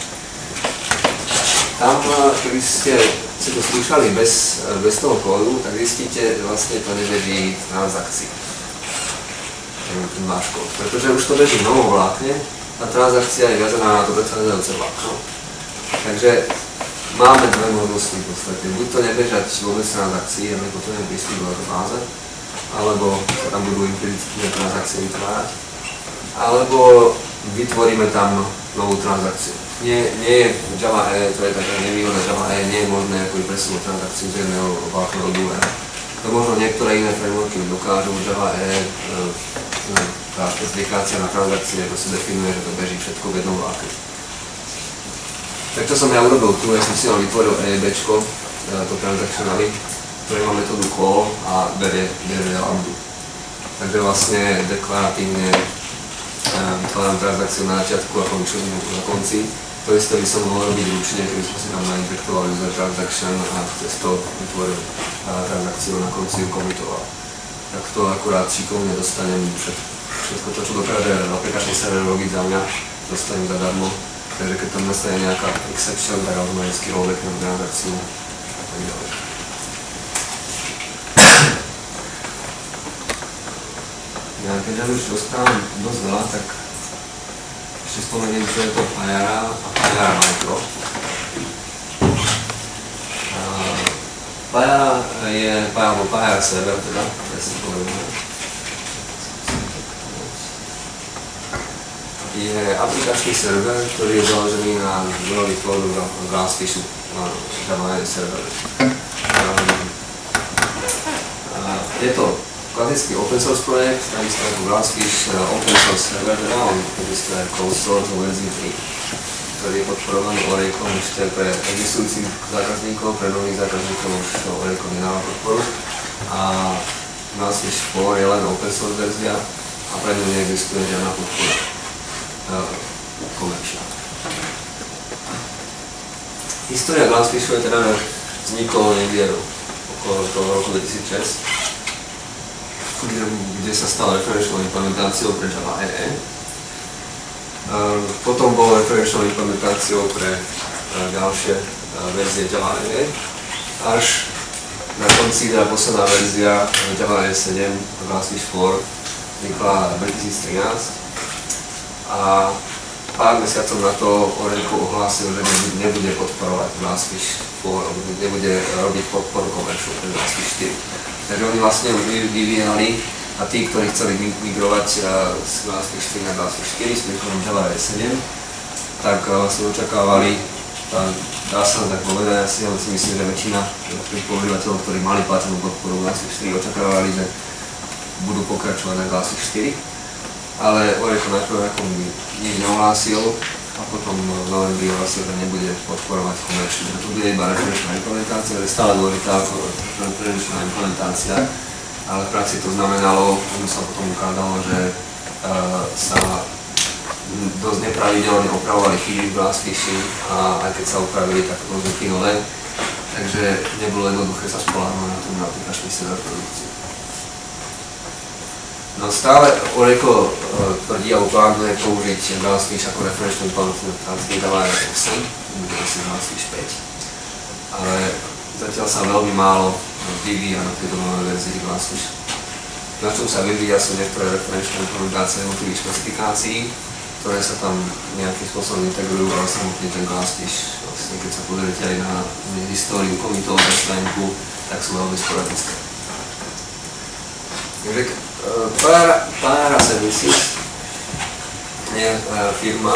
Tam, keby ste si to skúšali bez toho kódu, tak zistíte, že vlastne to nebeží v transakcii. Ten váš kód. Pretože už to beží v novom vlákne, a transakcia je viazaná na to predchádzajúce vlákno. Takže máme dve možnosti v podstate. Buď to nebežať vôbec transakcii, a my potrebujeme prístup do databáze, alebo tam budú implicitné transakcie vytvárať, alebo vytvoríme tam novú transakciu. nie je Java E, to je taká nevýhoda Java E, nie je možné presunúť transakciu z jedného vlákna do druhého. To možno niektoré iné frameworky dokážu, Java E, tá špecifikácia na transakcie, to si definuje, že to beží všetko v jednom vlákne. Tak čo som ja urobil tu, ja som si len vytvoril EEBčko, to transactionally, ktoré má metódu call a berie lambdu. Takže vlastne deklaratívne vytváram transakciu na začiatku a končím na konci. To isté by som mohol robiť ručne, keby som si tam nainjektoval user transaction a cez to vytvoril transakciu na konci ju komitoval. Tak to akurát šikovne dostanem všetko to, čo dokáže aplikačný server robiť za mňa, dostanem zadarmo. Takže keď tam nastane nejaká exception, tak automaticky rollbacknem transakciu a tak ďalej. Ja keďže už dostávam dosť veľa, tak ešte spomeniem, čo je to Payara a Payara Micro. Payara je Payara server, teda, presne povedané. Je aplikačný server, ktorý je založený na zdrojových kódoch Glassfishu, Java server. Je to klasický open source projekt, takisto ako Glassfish, open source server, teda on existuje closed source vo verzii 3, ktorý je podporovaný Oracleom ešte pre existujúcich zákazníkov, pre nových zákazníkov už Oracle nedáva podporu. A Glassfish 4 je len open source verzia a pre ňu neexistuje žiadna podpora komerčná. História Glassfishu je teda, že vzniklo niekde okolo toho roku 2006, kde sa stal referenčnou implementáciou pre Java EE. Potom bolo referenčnou implementáciou pre ďalšie verzie Java EE, až na konci teda posledná verzia Java EE7 Glassfish 4 vznikla 2013 a pár mesiacov na to Oracle ohlásil, že nebude podporovať Glassfish 4, nebude robiť podporu komerčnú pre Glassfish 4. Takže oni vlastne vyvíjali a tí, ktorí chceli migrovať z Glassfish 4 na Glassfish 4 s príkladom Java EE7, tak vlastne očakávali, dá sa tak povedať, ja si myslím, že väčšina tých používateľov, ktorí mali platenú podporu Glassfish 4, očakávali, že budú pokračovať na Glassfish 4. Ale Oracle najprv ako nič neohlásil a potom v novembri ohlásil, že nebude podporovať komerčne. To bude iba referenčná implementácia, ale stále dôležitá ako referenčná implementácia, ale v praxi to znamenalo, že sa potom ukázalo, že sa dosť nepravidelne opravovali chyby v Glassfishi a aj keď sa opravili, tak to vznikli nové, takže nebolo jednoduché sa spoľahnúť na tú aplikačný server produkciu. No stále Oracle tvrdí a plánuje použiť Glassfish ako referenčnú implementáciu Java 8, bude asi Glassfish 5. Ale zatiaľ sa veľmi málo vyvíja na tejto novej verzii Glassfish. Na čom sa vyvíja sú niektoré referenčné implementácie jednotlivých špecifikácií, ktoré sa tam nejakým spôsobom integrujú, ale samotný ten Glassfish, vlastne keď sa pozriete aj na históriu komitov za stránku, tak sú veľmi sporadické. Takže Payara Services je firma,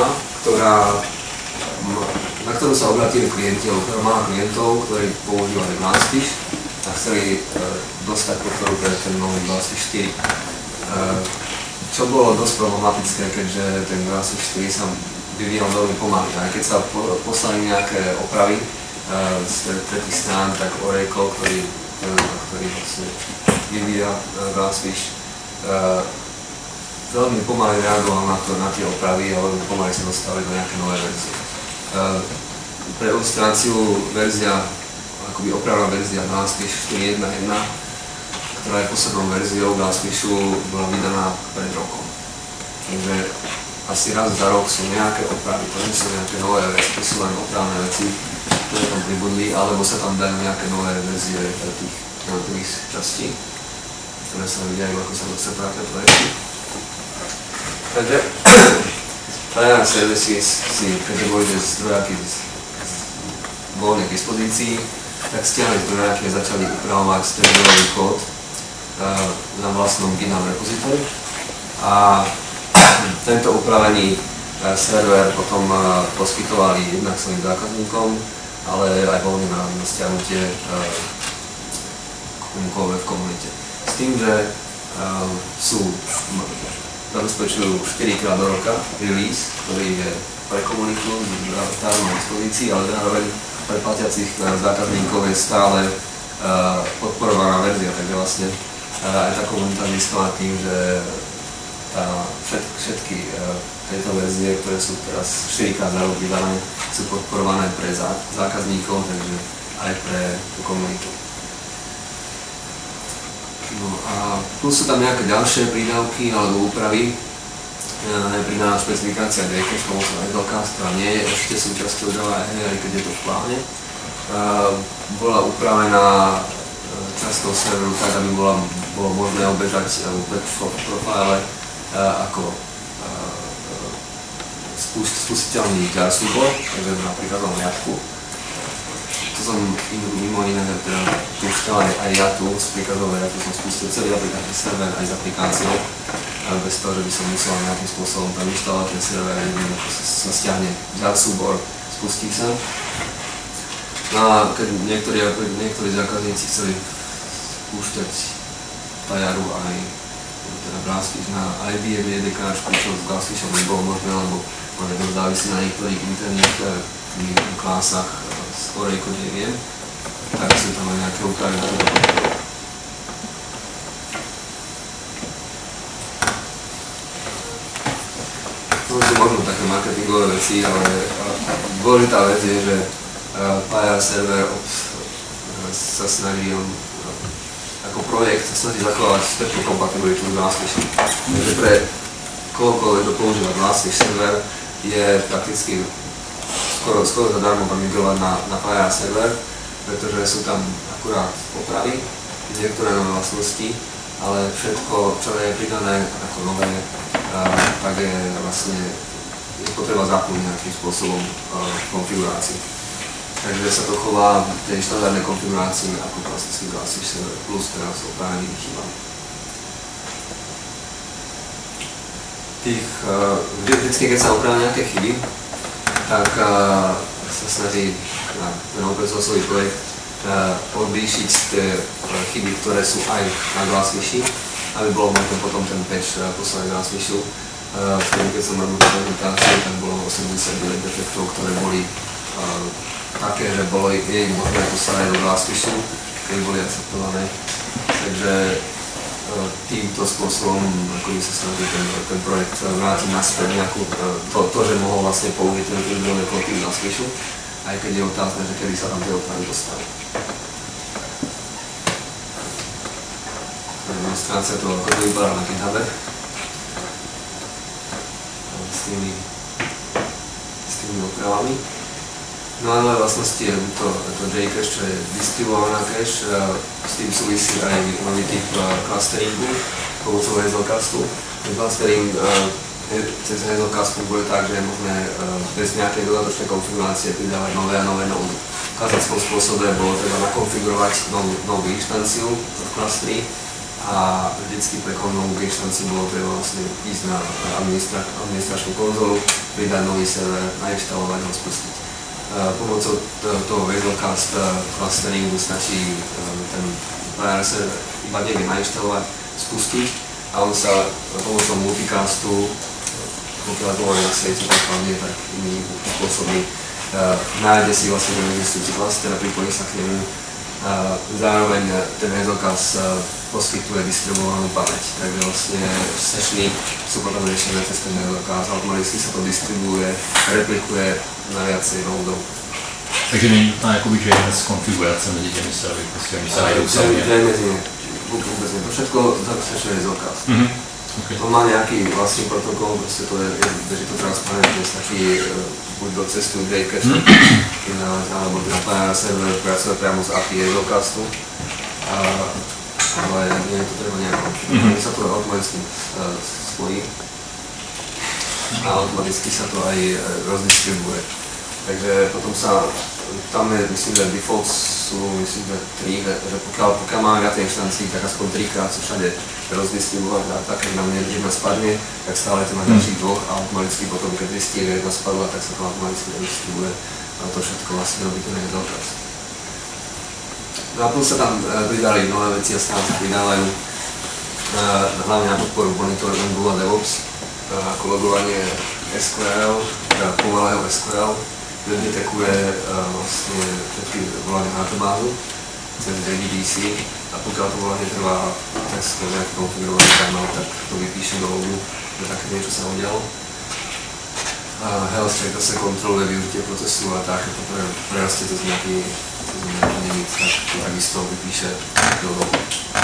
na ktorú sa obratili klienti, ktorá má klientov, ktorí používali Glassfish a chceli dostať podporu pre ten nový Glassfish 4. Čo bolo dosť problematické, keďže ten Glassfish 4 sa vyvíjal veľmi pomaly. Aj keď sa poslali nejaké opravy z tretích strán, tak Oracle, ktorý vlastne vyvíja Glassfish, veľmi pomaly reagoval na tie opravy a veľmi pomaly sa dostali do nejaké nové verzie. Pre ilustráciu verzia, akoby opravná verzia Glassfish 4.1.1, ktorá je poslednou verziou Glassfishu, bola vydaná pred rokom. Takže asi raz za rok sú nejaké opravy, to nie sú nejaké nové veci, to sú len opravné veci, ktoré tam pribudli, alebo sa tam dajú nejaké nové verzie tých jednotlivých častí, ktoré sa vydajú ako sa separátne projekty. Takže Payara Services si, keďže boli tie zdrojáky voľne k dispozícii, tak stiahli zdrojáky a začali upravovať standardový kód na vlastnom GitHub repozitóriu. A tento upravený server potom poskytovali jednak svojim zákazníkom, ale aj voľne na stiahnutie komukoľvek v komunite. S tým, že zabezpečujú 4-krát do roka release, ktorý je pre komunitu stále na dispozícii, ale zároveň pre platiacich zákazníkov je stále podporovaná verzia, takže vlastne aj tá komunita získala tým, že všetky tejto verzie, ktoré sú teraz 4-krát za rok vydané, sú podporované pre zákazníkov, takže aj pre tú komunitu. No a plus sú tam nejaké ďalšie prídavky alebo úpravy. Je pridaná špecifikácia Jcache pomocou Hazelcast, ktorá nie je ešte súčasťou Java, aj keď je to v pláne. Bola upravená časť toho serveru tak, aby bolo možné obežať web profile ako spustiteľný jar súbor, takže napríklad mám riadku. To som mimo iné teda púšťal aj ja tu z príkazovej riadku som spustil celý aplikačný server aj s aplikáciou, bez toho, že by som musel nejakým spôsobom tam inštalovať ten server, jednoducho sa stiahne jar súbor, spustí sa. No a keď niektorí zákazníci chceli púšťať Tajaru aj teda Glassfish na IBM JDK, čo s Glassfishom nebolo možné, lebo možno to závisí na niektorých interných klásach z Oracle JVM, tak sú tam aj nejaké úpravy na to. To sú možno také marketingové veci, ale dôležitá vec je, že Payara server sa snaží ako projekt sa snaží zachovať spätnú kompatibilitu s Glassfishom. Takže pre kohokoľvek, kto používa Glassfish server, je prakticky skoro zadarmo migrovať na Payara server, pretože sú tam akurát opravy, niektoré nové vlastnosti, ale všetko, čo je pridané ako nové, tak je vlastne potreba zapnúť nejakým spôsobom konfiguráciu. Takže sa to chová v tej štandardnej konfigurácii ako klasický Glassfish server plus teraz opravenými chybami. Vždycky, keď sa opravia nejaké chyby, tak sa snaží ten open sourceový projekt odlíšiť tie chyby, ktoré sú aj na Glassfishi, aby bolo možné potom ten patch poslať Glassfishu. Vtedy, keď som robil prezentáciu, tak bolo 89 defektov, ktoré boli také, že je ich možné poslať do Glassfishu, keď boli akceptované. Takže týmto spôsobom ako by sa snažil ten projekt vrátiť naspäť nejakú to, že mohol vlastne použiť ten individuálny kód v Glassfishu, aj keď je otázne, že kedy sa tam tie opravy dostali. Demonstrácia toho kodu vypadá na GitHube s tými opravami. No a nové vlastnosti je to Jcache, čo je distribuovaná cache, s tým súvisí aj nový typ clusteringu pomocou Hazelcastu. Clustering cez Hazelcast funguje tak, že je možné bez nejakej dodatočnej konfigurácie pridávať nové a nové nódy. V klasickom spôsobe bolo treba nakonfigurovať novú inštanciu v klastri a vždycky pre novú inštanciu bolo treba vlastne ísť na administračnú konzolu, pridať nový server, nainštalovať ho, spustiť. Pomocou toho Hazelcast clusteringu stačí ten Payara server iba niekde nainštalovať, spustiť a on sa pomocou multicastu, pokiaľ to je na sieti, tak hlavne tak inými spôsobmi, nájde si vlastne ten existujúci cluster a pripojí sa k nemu. Zároveň ten Hazelcast poskytuje distribuovanú pamäť, takže vlastne sessiony sú potom riešené cez ten Hazelcast, automaticky sa to distribuuje, replikuje na viacej nódov. Takže není nutná jakoby JMS konfigurace mezi těmi servery, prostě oni se najdou sami. JMS nie, vôbec nie, to všetko zabezpečuje Hazelcast. Okay. On má nejaký vlastný protokol, proste to je, že to transparentne stačí buď do cestu Jcache, alebo na Payara server pracuje priamo z API Hazelcastu, ale nie je to treba nejak konfigurovať, sa to automaticky spojí a automaticky sa to aj rozdistribuje. Takže potom sa tam je, myslím, že defaults sú, myslím, že 3, že pokiaľ máme viacej inštancií, tak aspoň 3-krát sú všade rozdistribuovať a tak, keď nám jedna spadne, tak stále to má ďalších dvoch a automaticky potom, keď zistí, že jedna spadla, tak sa to automaticky redistribuje a to všetko vlastne robí ten dokaz. No a plus sa tam pridali nové veci a stále sa pridávajú hlavne na podporu monitoringu a DevOps, ako logovanie SQL, teda pomalého SQL, kde detekuje vlastne všetky volania na databázu cez JDBC a pokiaľ to volanie trvá cez nejaký konfigurovaný timeout, tak to vypíše do logu, že také niečo sa udialo. Health check zase kontroluje využitie procesu a tak, keď to prerastie cez nejaký limit, tak to takisto vypíše do logu.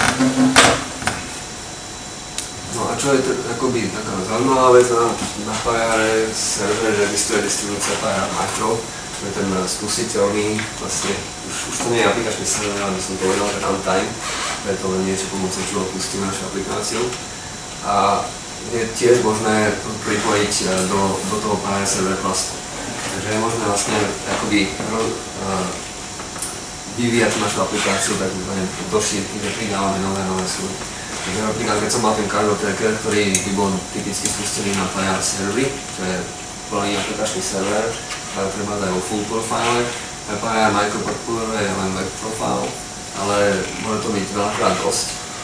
No a čo je to akoby taká zaujímavá vec na Payare servere, že existuje distribúcia Payare Micro, čo je ten skúsiteľný, vlastne už to nie je aplikačný server, ale by som povedal, že runtime, to je to len niečo pomocou čoho pustíme našu aplikáciu. A je tiež možné pripojiť do toho Payare server cluster. Takže je možné vlastne akoby vyvíjať našu aplikáciu tak do šírky, kde pridávame nové služby. Takže napríklad, keď som mal ten cargo tracker, ktorý by bol typicky spustený na Payare servery, čo je plný aplikačný server, ale treba dať o full profile. Payare Micro podporuje len web profile, ale môže to byť veľakrát dosť.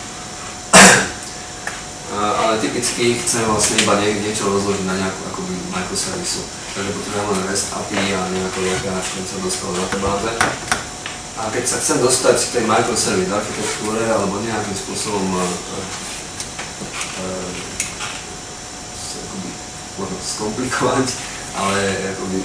Ale typicky chcem vlastne iba niečo rozložiť na nejakú akoby microservisu. Takže potrebujem len REST API a nejaké API, ktoré sa dostalo do databáze. A keď sa chcem dostať k tej microservice architektúre alebo nejakým spôsobom možno skomplikovať, ale akoby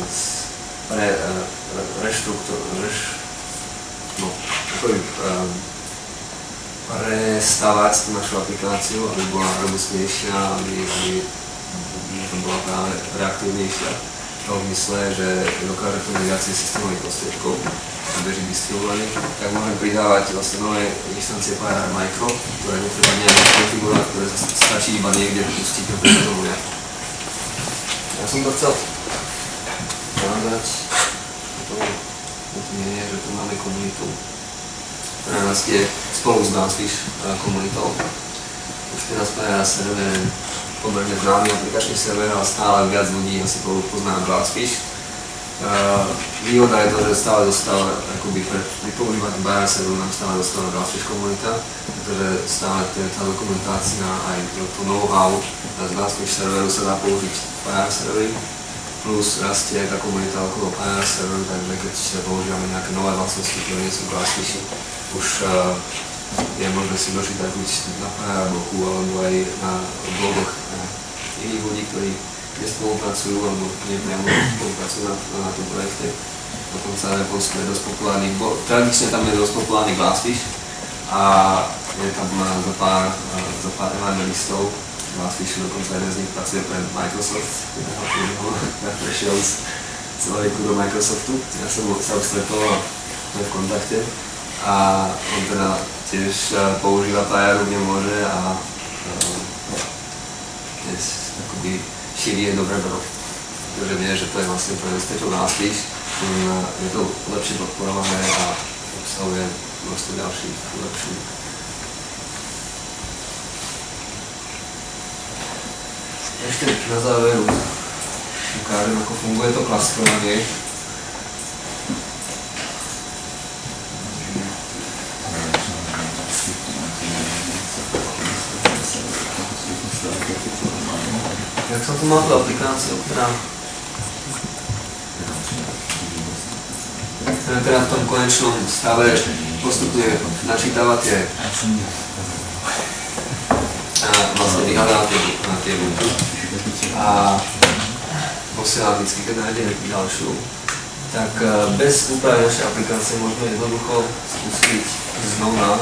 prestavať našu aplikáciu, aby bola robustnejšia, aby bola práve reaktívnejšia. V tom mysle, že dokáže to mať viacej systémových prostriedkov a beží distribuovaných, tak môžem pridávať vlastne nové inštancie Payare Micro, ktoré netreba nejak konfigurovať, ktoré stačí iba niekde pustiť a prezentovať. Ja som to chcel povedať, že tu máme komunitu, ktorá nás je spolu s Glassfish komunitou. Už teraz Payare server je pomerne známy aplikačný server, ale stále viac ľudí asi pozná Glassfish. Výhoda je to, že stále dostáva, akoby pri používaní Payare serveru nám stále dostáva Glassfish komunita, pretože stále tá dokumentácia aj to know-how z Glassfish serveru sa dá použiť v Payare serveri, plus rastie aj tá komunita okolo Payare serveru, takže keď používame nejaké nové vlastnosti, ktoré nie sú Glassfishi, už je možné si dočítať buď na Payare bloku alebo aj na blogoch iných ľudí, ktorí nespolupracujú alebo nepriamo spolupracujú na tom projekte. Dokonca v Japonsku je dosť populárny, tradične tam je dosť populárny Glassfish a je tam za pár evangelistov. Glassfish dokonca jeden z nich pracuje pre Microsoft, ktorý prešiel z veku do Microsoftu. Ja som sa už stretol a sme v kontakte a on teda tiež používa Payare, kde môže a dnes akoby šíri je dobré bro, pretože vie, že to je vlastne pre bezpečnou Glassfish, je to lepšie podporované a obsahuje množstvo ďalších lepších. Ešte na záveru ukážem, ako funguje to klastrovanie. Jak som tu mal tú aplikáciu, ktorá teda v tom konečnom stave postupne načítava tie vlastne vyhľadá tie bunky a posiela vždycky, keď nájdeme ďalšiu. Tak bez úpravy našej aplikácie môžeme jednoducho skúsiť znova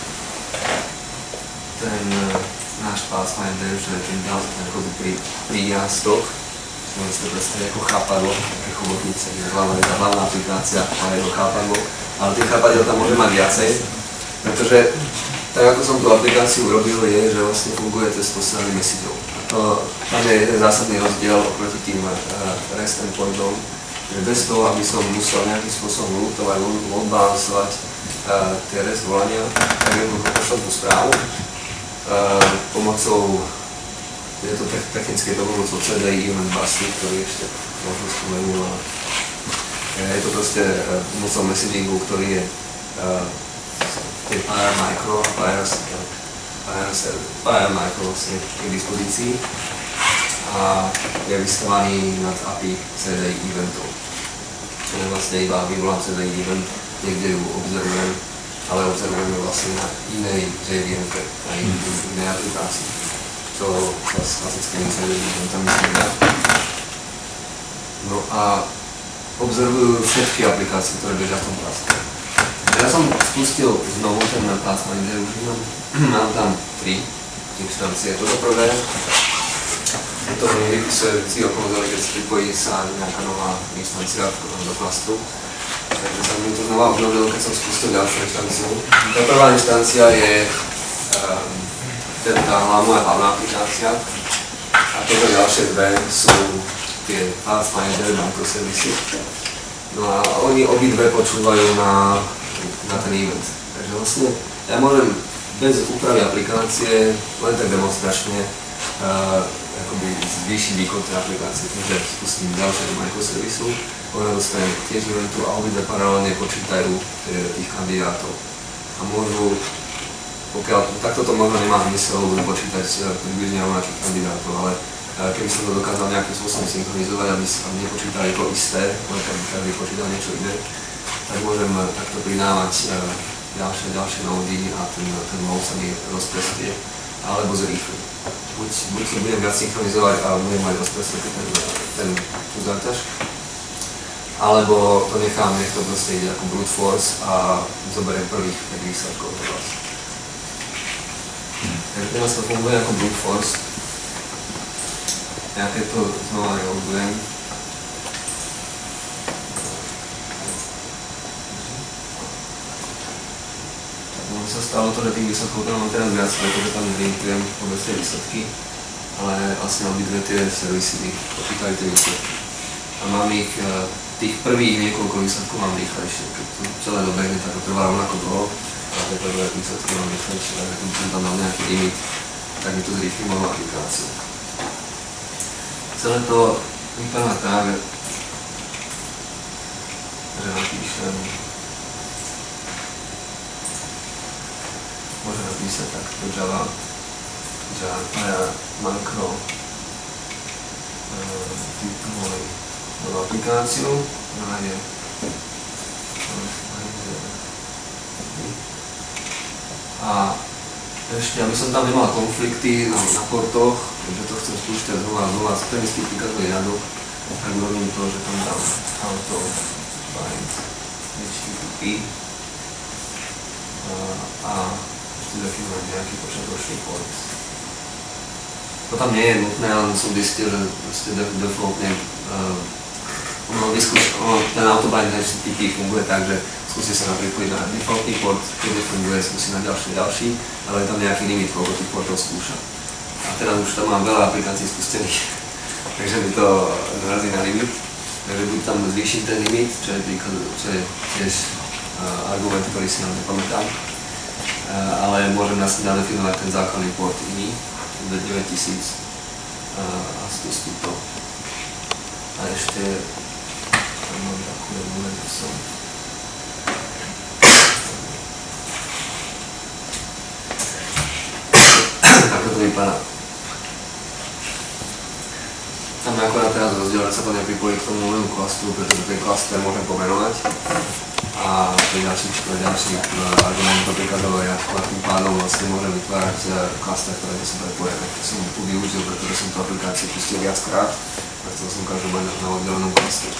ten náš Pathfinder, čo je ten akoby príjastok, môžeme si to predstaviť ako chápadlo, také chobotnice, kde je tá hlavná aplikácia a jedno chápadlo, ale tých chápadiel tam môže mať viacej, pretože tak ako som tú aplikáciu urobil je, že vlastne funguje cez posielanie messageov. Tam je jeden zásadný rozdiel oproti tým REST endpointom, bez toho, aby som musel nejakým spôsobom lutovať, load balancovať tie REST volania, tak jednoducho pošlem tú správu pomocou, je to technické to pomocou CDI event busy, ktorý ešte možno spomenul, ale je to proste pomocou messagingu, ktorý je Fire Micro a Fire Micro vlastne k dispozícii a je vystavaný nad API CDI eventov. Čiže vlastne iba vyvolám CDI event, niekde ju observujem, ale observujem ju vlastne na inej JVM-ke, na inej aplikácii, čo s klasickými CDI eventami sa dá. No a observujú všetky aplikácie, ktoré bežia v tom klaste. Ja som spustil znovu ten Task Manager, mám tam 3 inštancie. Toto prvé, to mi vypisuje vždy okolo dole, keď sa pripojí sa nejaká nová inštancia do klastu. Takže sa mi to znova obnovilo, keď som spustil ďalšiu inštanciu. Tá prvá inštancia je tá moja hlavná aplikácia a toto ďalšie dve sú tie Task Manager microservisy. No a oni obidve počúvajú na ten event. Takže vlastne ja môžem bez úpravy aplikácie len tak demonstračne akoby zvýšiť výkon tej aplikácie, tým, že spustím ďalšieho microservisu, ona dostane tiež eventu a obidve paralelne počítajú tých kandidátov. A môžu, pokiaľ takto to možno nemá zmysel počítať približne rovnakých kandidátov, ale keby som to dokázal nejakým spôsobom synchronizovať, aby nepočítali to isté, len každý počítal niečo iné, tak môžem takto pridávať ďalšie nódy a ten load sa mi rozprestrie alebo zrýchli. Buď to budem viac synchronizovať a budem mať rozprestretý tú záťaž, alebo to nechám, nech to proste ide ako brute force a zoberiem prvých 5 výsledkov do vás. Takže teraz to funguje ako brute force. Ja keď to znova reloadujem, sa stalo to, že tých výsledkov tam mám teraz viac, pretože tam nelimitujem vôbec tie výsledky, ale vlastne obidve tie servisy počítajú tie výsledky. A mám ich, tých prvých niekoľko výsledkov mám rýchlejšie, keď to celé dobehne, tak to trvá rovnako dlho, a tie prvé výsledky mám rýchlejšie, takže keď som tam dal nejaký limit, tak mi to zrýchli moju aplikáciu. Celé to vypadá tak, že napíšem, môžem napísať takto Java makro vytvorí novú aplikáciu, nájde a ešte, aby som tam nemal konflikty na portoch, že to chcem spúšťať znova z ten istý aplikátny riadok, tak urobím to, že tam dám auto bind HTTP a definovať nejaký počiatočný port. To tam nie je nutné, ale som zistil, že defaultne ten autobind HTTP funguje tak, že skúsi sa pripojiť na defaultný port, keď nefunguje, skúsi na ďalší, ale je tam nejaký limit, koľko tých portov skúša. A teraz už tam mám veľa aplikácií spustených, takže mi to narazí na limit. Takže buď tam zvýšim ten limit, čo je tiež argument, ktorý si nám nepamätám. Ale môžem nadefinovať ten základný port iný, 9000 a spustiť to. A ešte tam mám takú jednu vec, Takto to vypadá. Tam je akorát teraz rozdiel, že sa to nepripojí k tomu novému klastu, pretože ten klaster môžem pomenovať. A pri ďalších argumentov prikazovania a tým pádom vlastne môžem vytvárať klaster, ktoré nie sú prepojené. To som tu využil, pretože som tú aplikáciu pustil viackrát a chcel som každú mať na oddelenom klaste.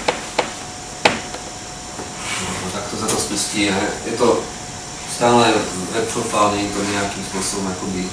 No, takto sa to spustí. Je to stále web profile, nie je to nejakým spôsobom akoby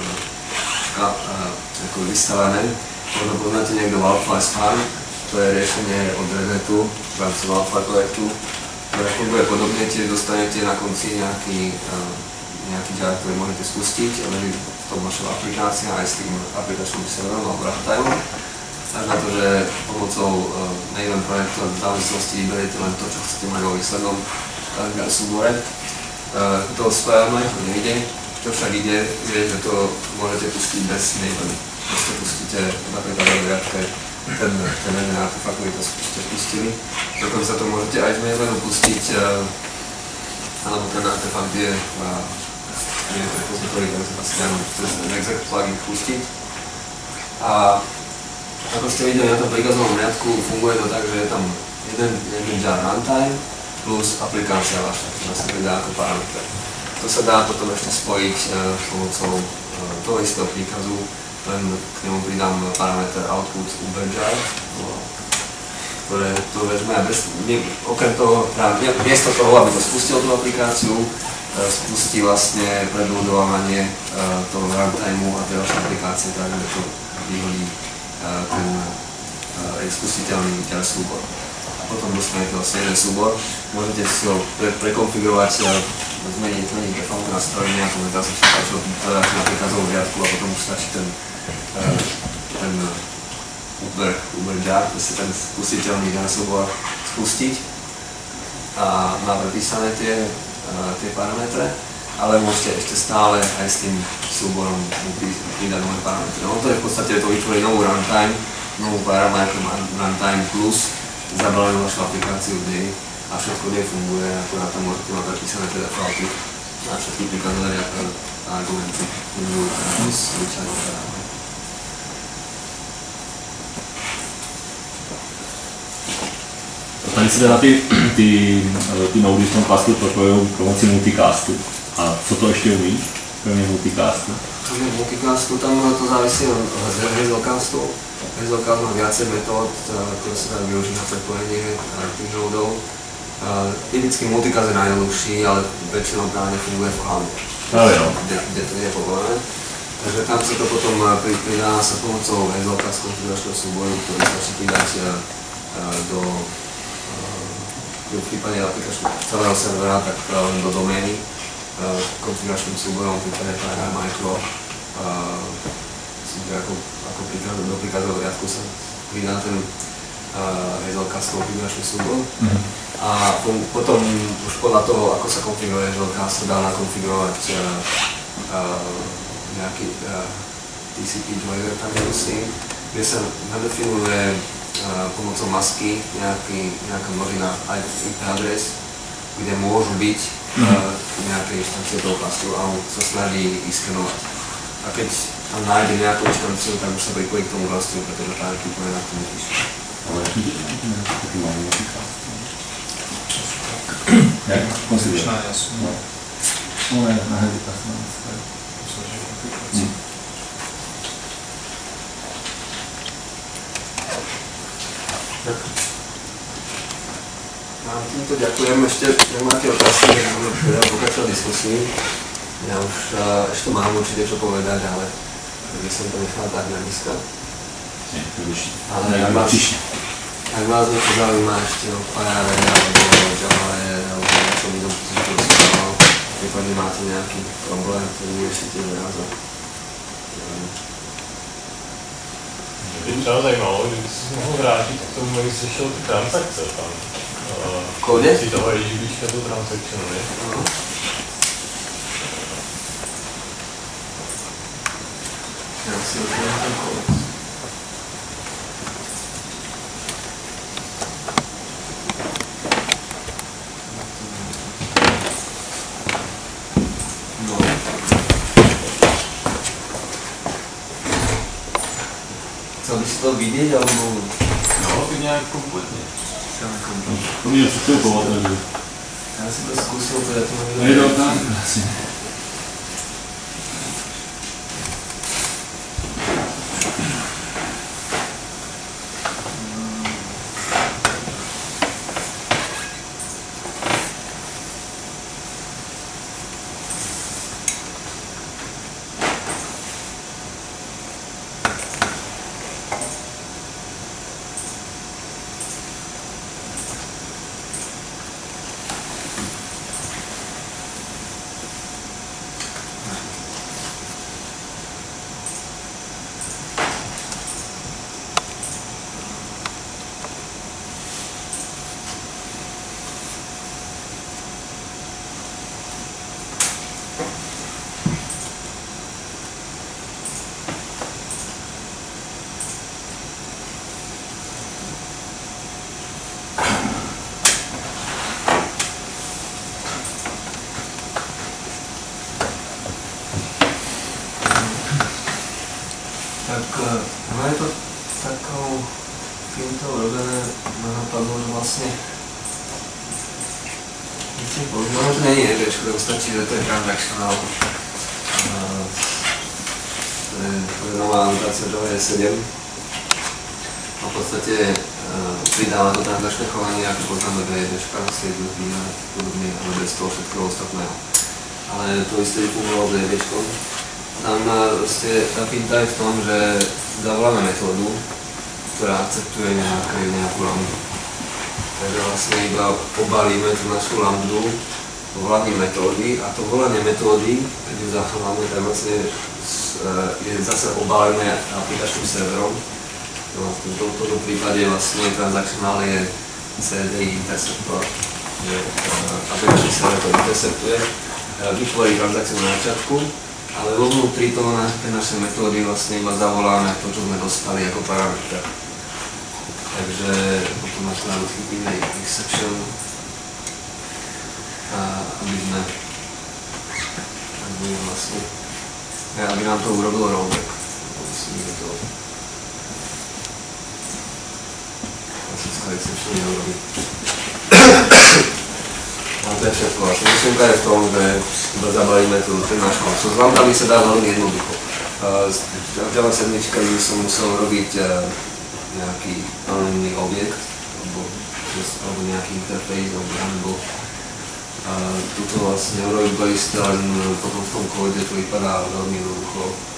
vystavené. Možno poznáte niekto Wildflies Farm, to je riešenie od Red Hatu v rámci Wildfly projektu. ktoré funguje podobne, tiež dostanete na konci nejaký jar, ktorý môžete spustiť, ale v tom vaša aplikácia aj s tým aplikačným serverom alebo runtime. až na to, že pomocou Maven projektu a v závislosti vyberiete len to, čo chcete mať vo výslednom súbore. To spájame, to nejde. Čo však ide, je, že to môžete pustiť bez Maven. Proste pustíte napríklad v riadke ten jeden artefakt, ktorý to ste pustili. Dokonca to môžete aj z Mavenu pustiť, alebo ten artefakt je repozitory, takže asi dám cez ten exec plugin pustiť. A ako ste videli na tom príkazovom riadku, funguje to tak, že je tam jeden jar runtime plus aplikácia vaša, ktorá sa pridá ako parameter. To sa dá potom ešte spojiť pomocou toho istého príkazu, len k nemu pridám parameter output uberjar, ktoré to vezme a okrem toho, miesto toho, aby to spustilo tú aplikáciu, spustí vlastne predbudovanie toho runtimeu a tej vašej aplikácie, takže to vyhodí ten spustiteľný jar súbor. A potom dostanete vlastne jeden súbor, môžete si ho prekonfigurovať, zmeniť default nastavenia, to dá sa všetko, čo predáte na príkazovom riadku a potom už stačí ten uberjar, ten spustiteľný jar súbor spustiť a má prepísané tie parametre, ale môžete ešte stále aj s tým súborom pridať nové parametre. No to je v podstate to vytvorí novú runtime, novú parametru runtime plus, zabalenú vašu aplikáciu v nej a všetko v nej funguje, akurát tam môžete mať prepísané tie defaulty na všetky príkazové argumenty, fungujú zvyčajne parametre. Tady se teda ty nody v tom klastu propojují pomocí multicastu. A co to ještě umí, kromě multicastu? Kromě multicastu tam to závisí od Hazelcastu. Hazelcast má viacej metód, ktoré sa dajú využiť na prepojenie tých nodov. Typický multicast je najjednoduchší, ale väčšinou práve nefunguje v hlavne, kde to je povolené. Takže tam sa to potom pridá sa pomocou Hazelcast konfiguračného súboru, ktorý stačí pridať v prípade aplikačného celého servera, tak len do domény konfiguračným súborom, v prípade Paragon Micro, ako do príkazového riadku sa pridá ten Hazelcast konfiguračný súbor. A potom už podľa toho, ako sa konfiguruje Hazelcast, sa dá nakonfigurovať nejaký TCP driver tam nemusí, kde sa nadefinuje pomocou masky nejaká množina IP adres, kde môžu byť nejaké inštancie toho klastu a on sa snaží ískenovať. A keď tam nájde nejakú inštanciu, tak už sa pripojí k tomu klastu, pretože tá ekipa je na tom píše. Ale taký malý klast. Jak konfiguruje? No ne, na Hazelcast mám stavit. Vám týmto ďakujem. Ešte, ak máte otázky, budem pokračovať diskusii. Ja už ešte mám určite čo povedať, ale by som to nechal tak na dneska. Ale ak vás niečo zaujíma ešte o Fire alebo Java alebo niečo by som rozprával, prípadne máte nejaký problém, ktorý vyriešite názor. Mě třeba zajímalo, kdyby si mohl vrátit k tomu, jak jsi šel ty transakce tam. V kóde? Si toho HTTP to transaction, ne? Já si otvorím ten kód. Chcel by si to vidieť, alebo... No, ty nějak kompletně. To mě vstupovat, takže... Já si to zkusil, to je to No je to tam, asi. je to takou fintou robené, ma napadlo, že vlastne no to nie je EBčko, to stačí, že to je transactional. To je nová anotácia Java 7. A v podstate pridáva to transakčné chovanie, ako poznáme v EBčka, sieťový a podobne, ale bez toho všetkého ostatného. Ale to isté fungovalo s EBčkom. Tam tá finta je v tom, že zavoláme metódu, ktorá akceptuje nejakú lambdu. Takže vlastne iba obalíme tú našu lambdu volaním metódy a to volanie metódy, keď ju zachováme, tak vlastne je zase obalené aplikačným serverom. V tomto prípade vlastne transactional je CDI interceptor, že aplikačný server to interceptuje, vytvorí transakciu na začiatku, ale vo vnútri toho tej našej metódy vlastne iba zavoláme to, čo sme dostali ako parameter. Takže potom na to chytíme exception, aby nám to urobilo rollback. Klasická exception neurobí. A to je všetko. Vlastne myšlienka je v tom, že zabalíme ten náš koncept. S lambdami sa dá veľmi jednoducho. V Java 7 som musel robiť nejaký anonymný objekt, alebo nejaký interface, alebo tuto vlastne urobiť to isté, len potom v tom kóde to vypadá veľmi jednoducho.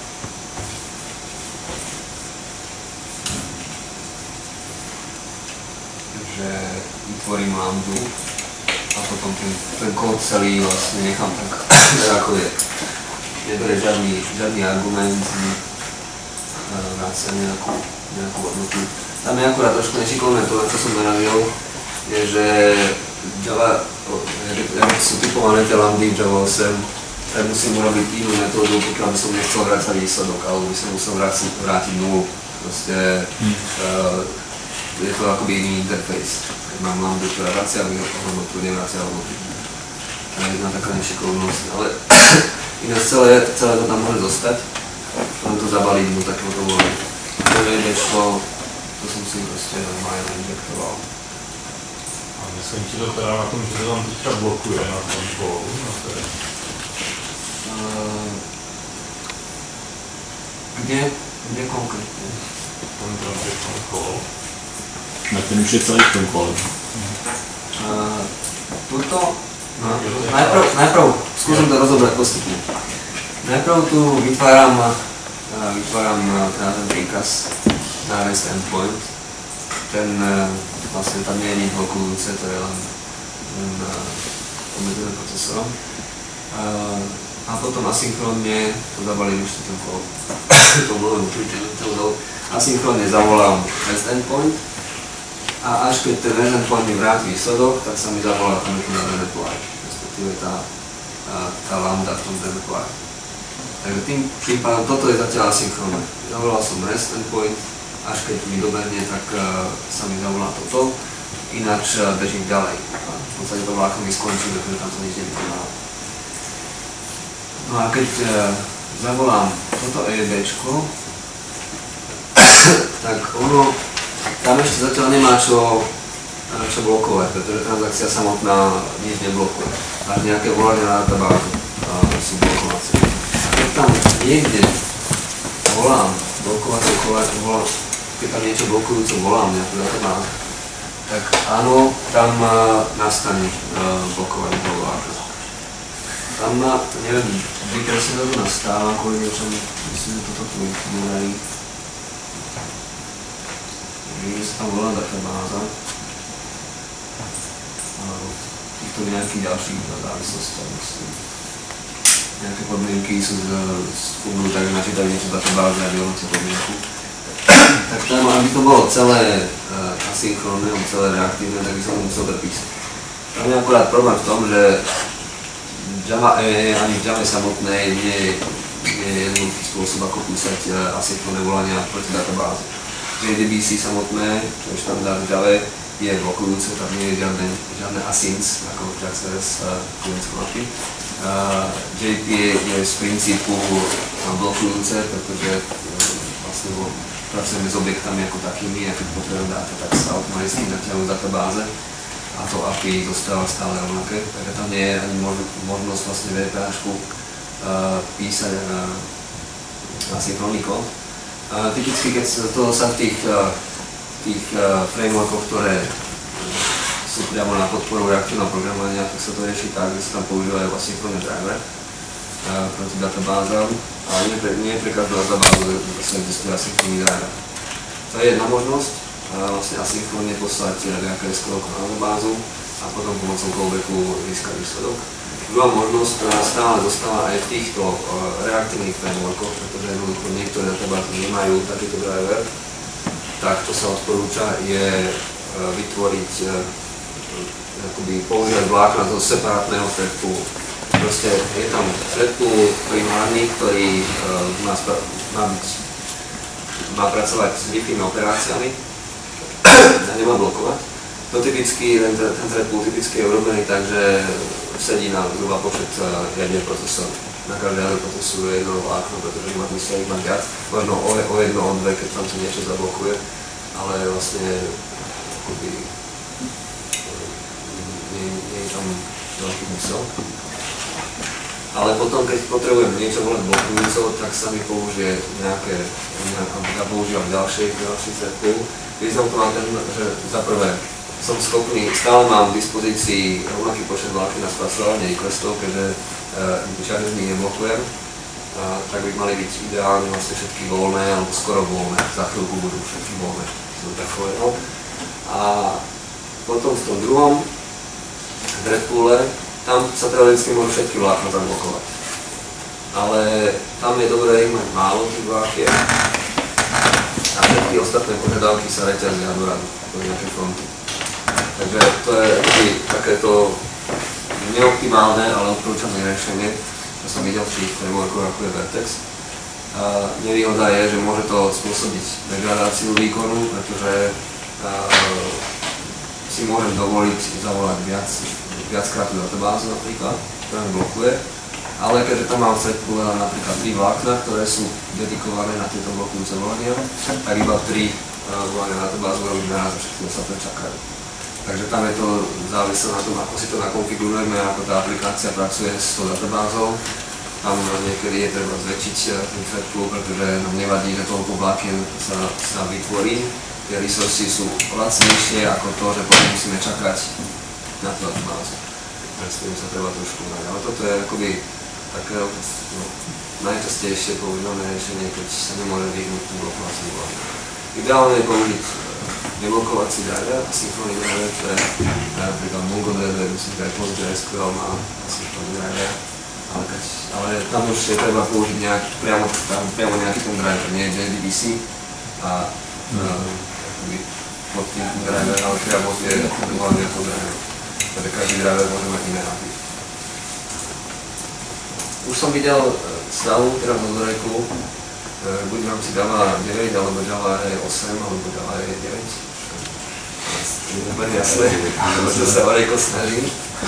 Takže vytvorím lambdu a potom ten kód celý vlastne nechám tak, ako je. Nebere žiadny argument, vrácia nejakú hodnotu. Tam je akurát trošku nešikovné to, na čo som narazil, je, že Java, jak sú typované tie lambdy v Java 8, tak musím urobiť inú metódu, pokiaľ by som nechcel vrácať výsledok, alebo by som musel vrátiť nulu. Proste je to akoby iný interface. Keď mám lambdu, ktorá vracia hodnotu, nevracia hodnotu. To je jedna taká nešikovnosť, ale ináč celé to tam môže zostať, len to zabaliť do takéhoto voľa. To je nešlo, to som si proste normálne injektoval. A neskončí to teda na tom, že to tam teďka blokuje na tom kólu? Kde konkrétne? Tam je ten kól. Na ten už je celý v tom kole. Tuto? No, najprv skúsim to rozobrať postupne. Najprv tu vytváram ten príkaz na REST endpoint. Ten vlastne tam nie je nič blokujúce, to je len obmedzené procesorom. A potom asynchronne to zabalím ešte ten kód. To bolo asynchronne zavolám REST endpoint. A až keď ten REST endpoint mi vráti výsledok, tak sa mi zavolá tam na reply, respektíve tá lambda v tom reply. Takže tým pádom toto je zatiaľ asynchronné. Zavolal som REST endpoint, až keď mi dobehne, tak sa mi zavolá toto, ináč bežím ďalej. V podstate to vláko mi skončí, pretože tam sa nič nevykonáva. No a keď zavolám toto EBčko, tak ono tam ešte zatiaľ nemá čo blokovať, pretože transakcia samotná nič neblokuje. Až nejaké volanie na databázu sú blokovacie. Keď tam niekde volám blokovacie volám, keď tam niečo blokujúco volám nejakú databázu, tak áno, tam nastane blokovanie voláka. Tam neviem, presne to tu nastáva, kvôli niečom, myslím, že toto tu nedarí. Je sa tam volá databáza, alebo týchto nejakých ďalších závislostí, myslím. Nejaké podmienky fungujú tak, že načítajú niečo databáze a vyhodnotia podmienku. Tak tam, aby to bolo celé asynchronné, celé reaktívne, tak by som musel prepísať. Tam je akurát problém v tom, že Java ani v Java samotnej nie je jednoduchý spôsob, ako písať asynchronné volania proti databáze. JDBC samotné, čo je štandard v Java, je blokujúce, tam nie je žiadne async, ako v JAX-RS klientské mapy. JP je z princípu blokujúce, pretože vlastne pracujeme s objektami ako takými, a keď potrebujeme dáta, tak sa automaticky natiaľujú v databáze a to API zostáva stále rovnaké, takže tam nie je ani možnosť vlastne VPAčku písať asynchronný kód. Typicky, keď sa v tých frameworkoch, ktoré sú priamo na podporu reaktívneho programovania, tak sa to rieši tak, že sa tam používajú asynchronné driver proti databázam, ale nie pre každú databázu vlastne existuje asynchronný driver. To je jedna možnosť, vlastne asynchronne poslať nejaké SQL na databázu a potom pomocou callbacku získať výsledok. Druhá možnosť, ktorá stále zostáva aj v týchto reaktívnych frameworkoch, pretože jednoducho niektoré databázy nemajú takýto driver, tak to sa odporúča je vytvoriť, používať vlákna zo separátneho threadpoolu. Proste je tam threadpool primárny, ktorý má pracovať s Wi-Fi operáciami a nemá blokovať. To typicky, ten threadpool typicky je urobený tak, že sedí na zhruba počet jadier procesorov. Na každé jadro procesoru je jedno vlákno, pretože nemá zmysel ich mať viac. Možno o jedno, o dve, keď tam sa niečo zablokuje, ale vlastne nie je tam veľký zmysel. Ale potom, keď potrebujem niečo volať blokujúco, tak sa mi použije ja používam ďalší threadpool. Význam to má ten, že za prvé som schopný, stále mám v dispozícii rovnaký počet vlákien na spracovanie requestov, keďže žiadne z nich neblokujem, tak by mali byť ideálne vlastne všetky voľné, alebo skoro voľné, za chvíľku budú všetky voľné, som tak povedal. A potom v tom druhom threadpoole, tam sa teoreticky môžu všetky vlákna zablokovať. Ale tam je dobré ich mať málo tých vlákien a všetky ostatné požiadavky sa reťazia do nejakej fronty. Takže to je takéto neoptimálne, ale odporúčané riešenie, čo som videl v tých frameworkoch ako je Vertex. Nevýhoda je, že môže to spôsobiť degradáciu výkonu, pretože si môžem dovoliť zavolať viackrát tú databázu napríklad, ktorá mi blokuje, ale keďže tam mám v threadpoole napríklad 3 vlákna, ktoré sú dedikované na tieto blokujúce volania, tak iba 3 volania na databázu robím naraz a všetky ostatné čakajú. Takže tam je to závislé na tom, ako si to nakonfigurujeme, ako tá aplikácia pracuje s tou databázou. Tam niekedy je treba zväčšiť ten threadpool, pretože nám nevadí, že toľko vlákien sa vytvorí. Tie resursy sú lacnejšie ako to, že potom musíme čakať na tú databázu. S tým sa treba trošku hrať. Ale toto je akoby také najčastejšie používané riešenie, keď sa nemôže vyhnúť tú blokovaciu vlákien. Ideálne je použiť neblokovací driver, asynchronný driver, čo je napríklad MongoDB, myslím, že aj PostgreSQL má asynchronný driver, ale tam už je treba použiť priamo nejaký ten driver, nie JDBC a pod tým driver, ale priamo tie hlavne toho driver, takže každý driver môže mať iné API. Už som videl stavu, teda do Zoreku, buď v rámci Java 9, alebo Java 8, alebo Java 9. Je úplne jasné, čo sa Oreko snaží.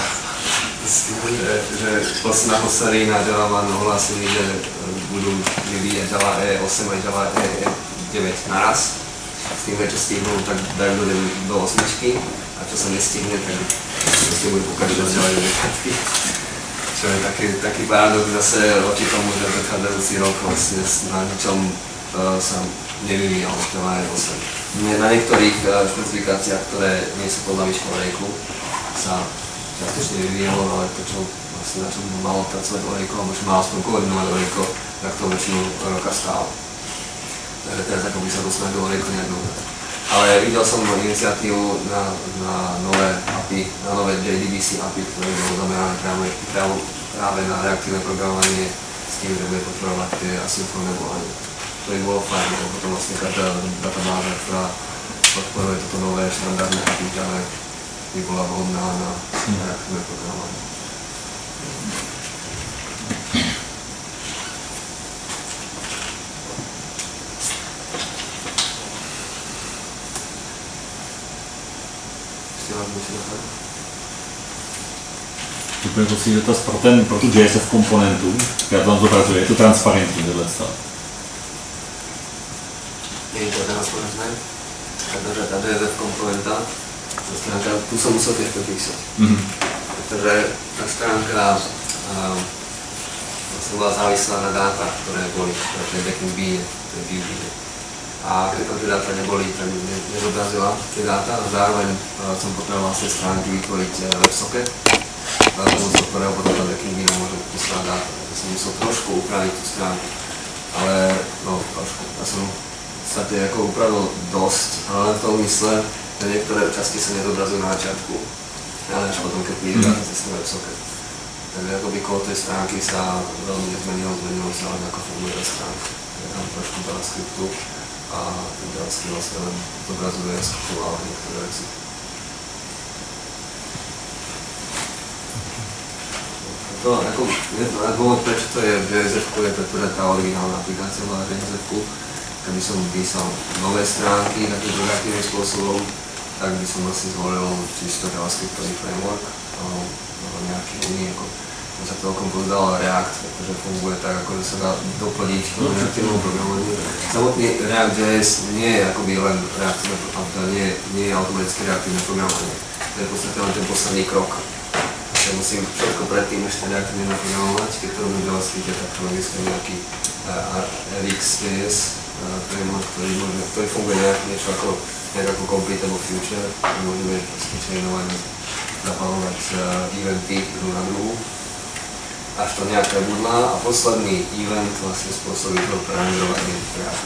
Že naposledy na Java Man ohlásili, že budú vyvíjať Java E8 a Java E9 naraz. S tým, čo stihnú, tak dajú do 8 a čo sa nestihne, tak budú pokračovať Java 9. Čo je taký paradox zase oči tomu, že predchádzajúci rok vlastne na ničom sa nevyvíjal Java 8. Na niektorých špecifikáciách, ktoré nie sú podľa myško Orejku, sa čiastočne vyvíjalo, ale to, čo vlastne na čom malo pracovať Orejko, alebo čo malo aspoň koordinovať Orejko, tak to väčšinu roka stálo. Takže teraz ako by sa to snažilo Orejko nejak dobre. Ale videl som iniciatívu na nové API, na nové JDBC API, ktoré bolo zamerané práve na reaktívne programovanie s tým, že bude podporovať tie asynchronné volanie. To by bolo fajn, lebo potom vlastne každá databáza, ktorá podporuje toto nové štandardné API, ale by bola vhodná na reaktívne programovanie. Úplně prosím dotaz pro tu JSF komponentu, já to vám zobrazuji, je to transparentní tohle stav? nie je to teraz povedzme, pretože tá JSF komponenta, tá stránka, tu som musel tiež prepísať. Pretože tá stránka bola závislá na dátach, ktoré boli, ktoré backing B, to je view B. A keď tam tie dáta neboli, tak nezobrazila tie dáta a zároveň som potreboval vlastne stránky vytvoriť WebSocket, pomocou ktorého potom tá backing B môže posielať dáta. Takže som musel trošku upraviť tú stránku. Ale, no trošku, ja som sa tie ako upravil dosť, ale len v tom mysle, že niektoré časti sa nezobrazujú na začiatku, ale až potom, keď príde dáta cez ten WebSocket. Takže akoby kód tej stránky sa veľmi nezmenilo, zmenilo sa len ako funguje tá stránka. Je tam trošku JavaScriptu a ten JavaScript vlastne len zobrazuje a skupoval niektoré veci. To ako, dôvod prečo to je v JSF-ku je pretože tá originálna aplikácia bola v JSF-ku. Keby som písal nové stránky takým produktívnym spôsobom, tak by som vlastne zvolil čisto JavaScriptový framework alebo nejaký iný, ako som sa celkom povedal React, pretože funguje tak, ako že sa dá doplniť k reaktívnemu programovaniu. Samotný React.js nie je akoby len reaktívne, nie je automatické reaktívne programovanie. To je v podstate len ten posledný krok. Ja musím všetko predtým ešte reaktívne naprogramovať, keď to robím v JavaScripte, tak to existuje nejaký RxJS framework, ktorý funguje niečo ako completable future, môžeme proste chainovať, zapálovať eventy jednu na druhú, až to nejak prebudlá a posledný event vlastne spôsobí to prerenderovanie React.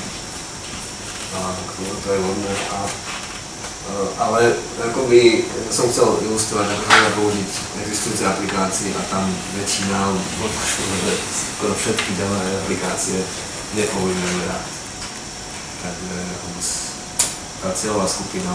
A k tomu to je vodné. Ale akoby som chcel ilustrovať, ako sa dá použiť existujúce aplikácie a tam väčšina, skoro všetky Java aplikácie nepoužívajú React. Takže tá cieľová skupina,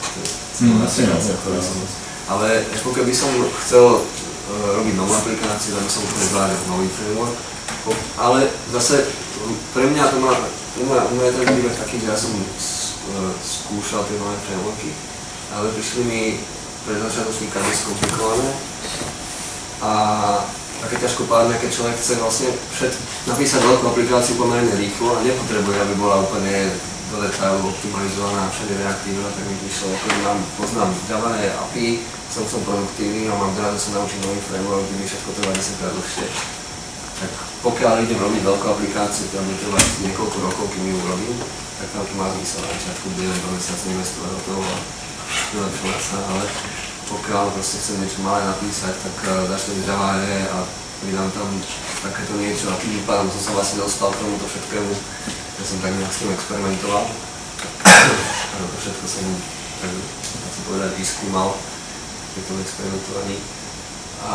ale ako keby som chcel robiť novú aplikáciu, aby som úplne zvládol nový framework, ale zase pre mňa to má ten príbeh taký, že ja som skúšal tie nové frameworky, ale prišli mi pre začiatočníka dosť komplikované a také ťažkopádne, keď človek chce vlastne napísať veľkú aplikáciu pomerne rýchlo a nepotrebuje, aby bola úplne do detailu optimalizovaná a všade reaktívna, tak mi prišlo, ako poznám Java je API, som produktívny a mám rád, že sa naučím nový framework, kde mi všetko trvá 10 krát dlhšie. Tak pokiaľ idem robiť veľkú aplikáciu, ktorá mi trvá niekoľko rokov, kým ju urobím, tak tam to má zmysel na začiatku, budem 2 mesiace investovať do toho a vylepšovať sa, ale pokiaľ proste chcem niečo malé napísať, tak začnem Java a pridám tam takéto niečo a tým pádom som sa vlastne dostal k tomuto všetkému. Ja som tak nejak s tým experimentoval. To všetko som tak chcem povedať vyskúmal pri tom experimentovaní. A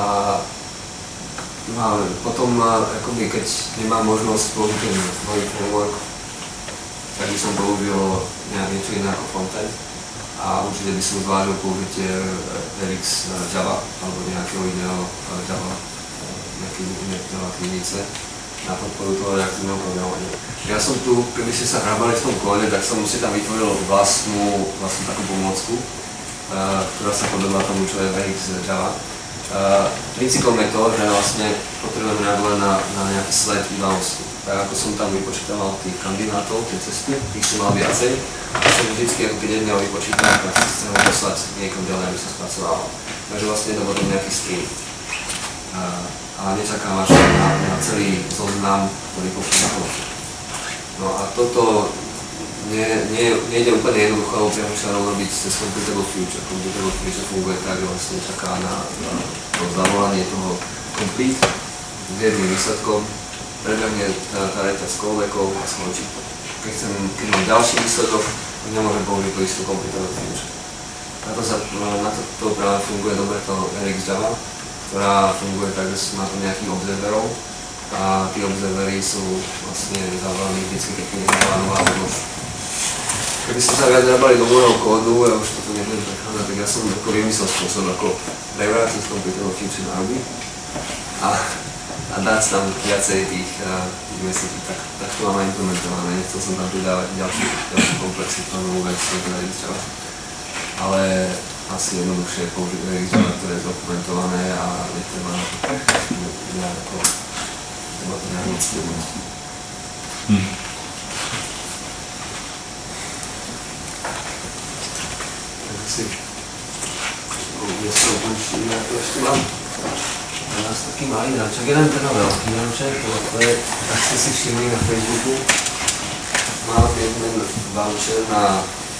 potom, akoby, keď nemám možnosť použiť ten nový framework, tak by som použil niečo iné ako frontend. A určite by som zvážil použitie Rx Java alebo nejakého iného Java, nejaké iné Java knižnice na podporu toho reaktívneho programovania. Ja som tu, keby ste sa hrabali v tom kóde, tak som si tam vytvoril vlastnú takú pomôcku, ktorá sa podobá tomu, čo je Rx Java. Princípom je to, že vlastne potrebujem reagovať na nejaký sled udalostí. Tak ako som tam vypočítaval tých kandidátov, tie cesty, tých som mal viacej, a som vždycky, ako keď jedného vypočítam, tak chcem ho poslať niekam ďalej, aby sa spracovalo. Takže vlastne je to potom nejaký stream. A nečakám až na celý zoznam, ktorý pošlem na konci. No a toto nejde úplne jednoducho priamočiaro robiť cez completable future. Completable future funguje tak, že vlastne čaká na to zavolanie toho complete s jedným výsledkom, prebehne tá reťaz callbackov a skončí to. Keď mám ďalší výsledok, tak nemôžem použiť to istú completable future. Na to práve funguje dobre to Rx Java, ktorá funguje tak, že má to nejakých observerov a tí observery sú vlastne zavolaní vždycky, keď je nová hodnosť. Keby ste sa viac zabali do môjho kódu, ja už toto nebudem prechádzať, tak ja som vymyslel spôsob, ako prevrať cez completable future narobiť a dať tam viacej tých vecí, tak to mám aj implementované, nechcel som tam pridávať ďalší komplexitnú vec, ktorá je Java. Ale asi jednoduchšie použiť Rx Java, ktoré je zdokumentované a netreba to nejak moc. mám taký malý dramček, jeden teda velký dramček, to je, tak jste si všimli na Facebooku, mám jeden voucher na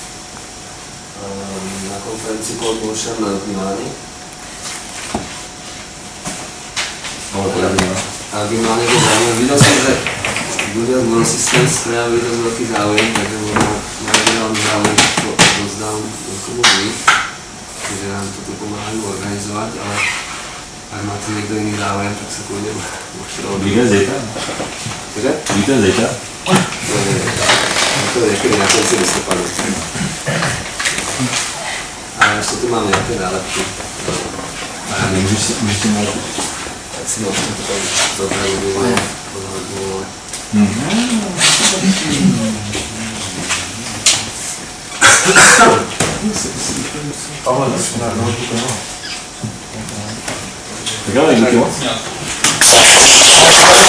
konferenci Cold Motion v Miláně. A v Miláně je zájem, viděl jsem, že Google World Systems projavil dost velký zájem, takže mám zájem, to rozdám někomu víc, takže nám to tu pomáhají organizovat, ale ak máte někdo jiný zájem, tak se klidně můžete odvědět. Víte zítra? Kde? Víte zítra? To je někdy na konci listopadu. A ještě tu mám nějaké nálepky. Můžeš si nálepky. Tak si můžete to tam zopravdu podhodnout. Tak ale díky moc.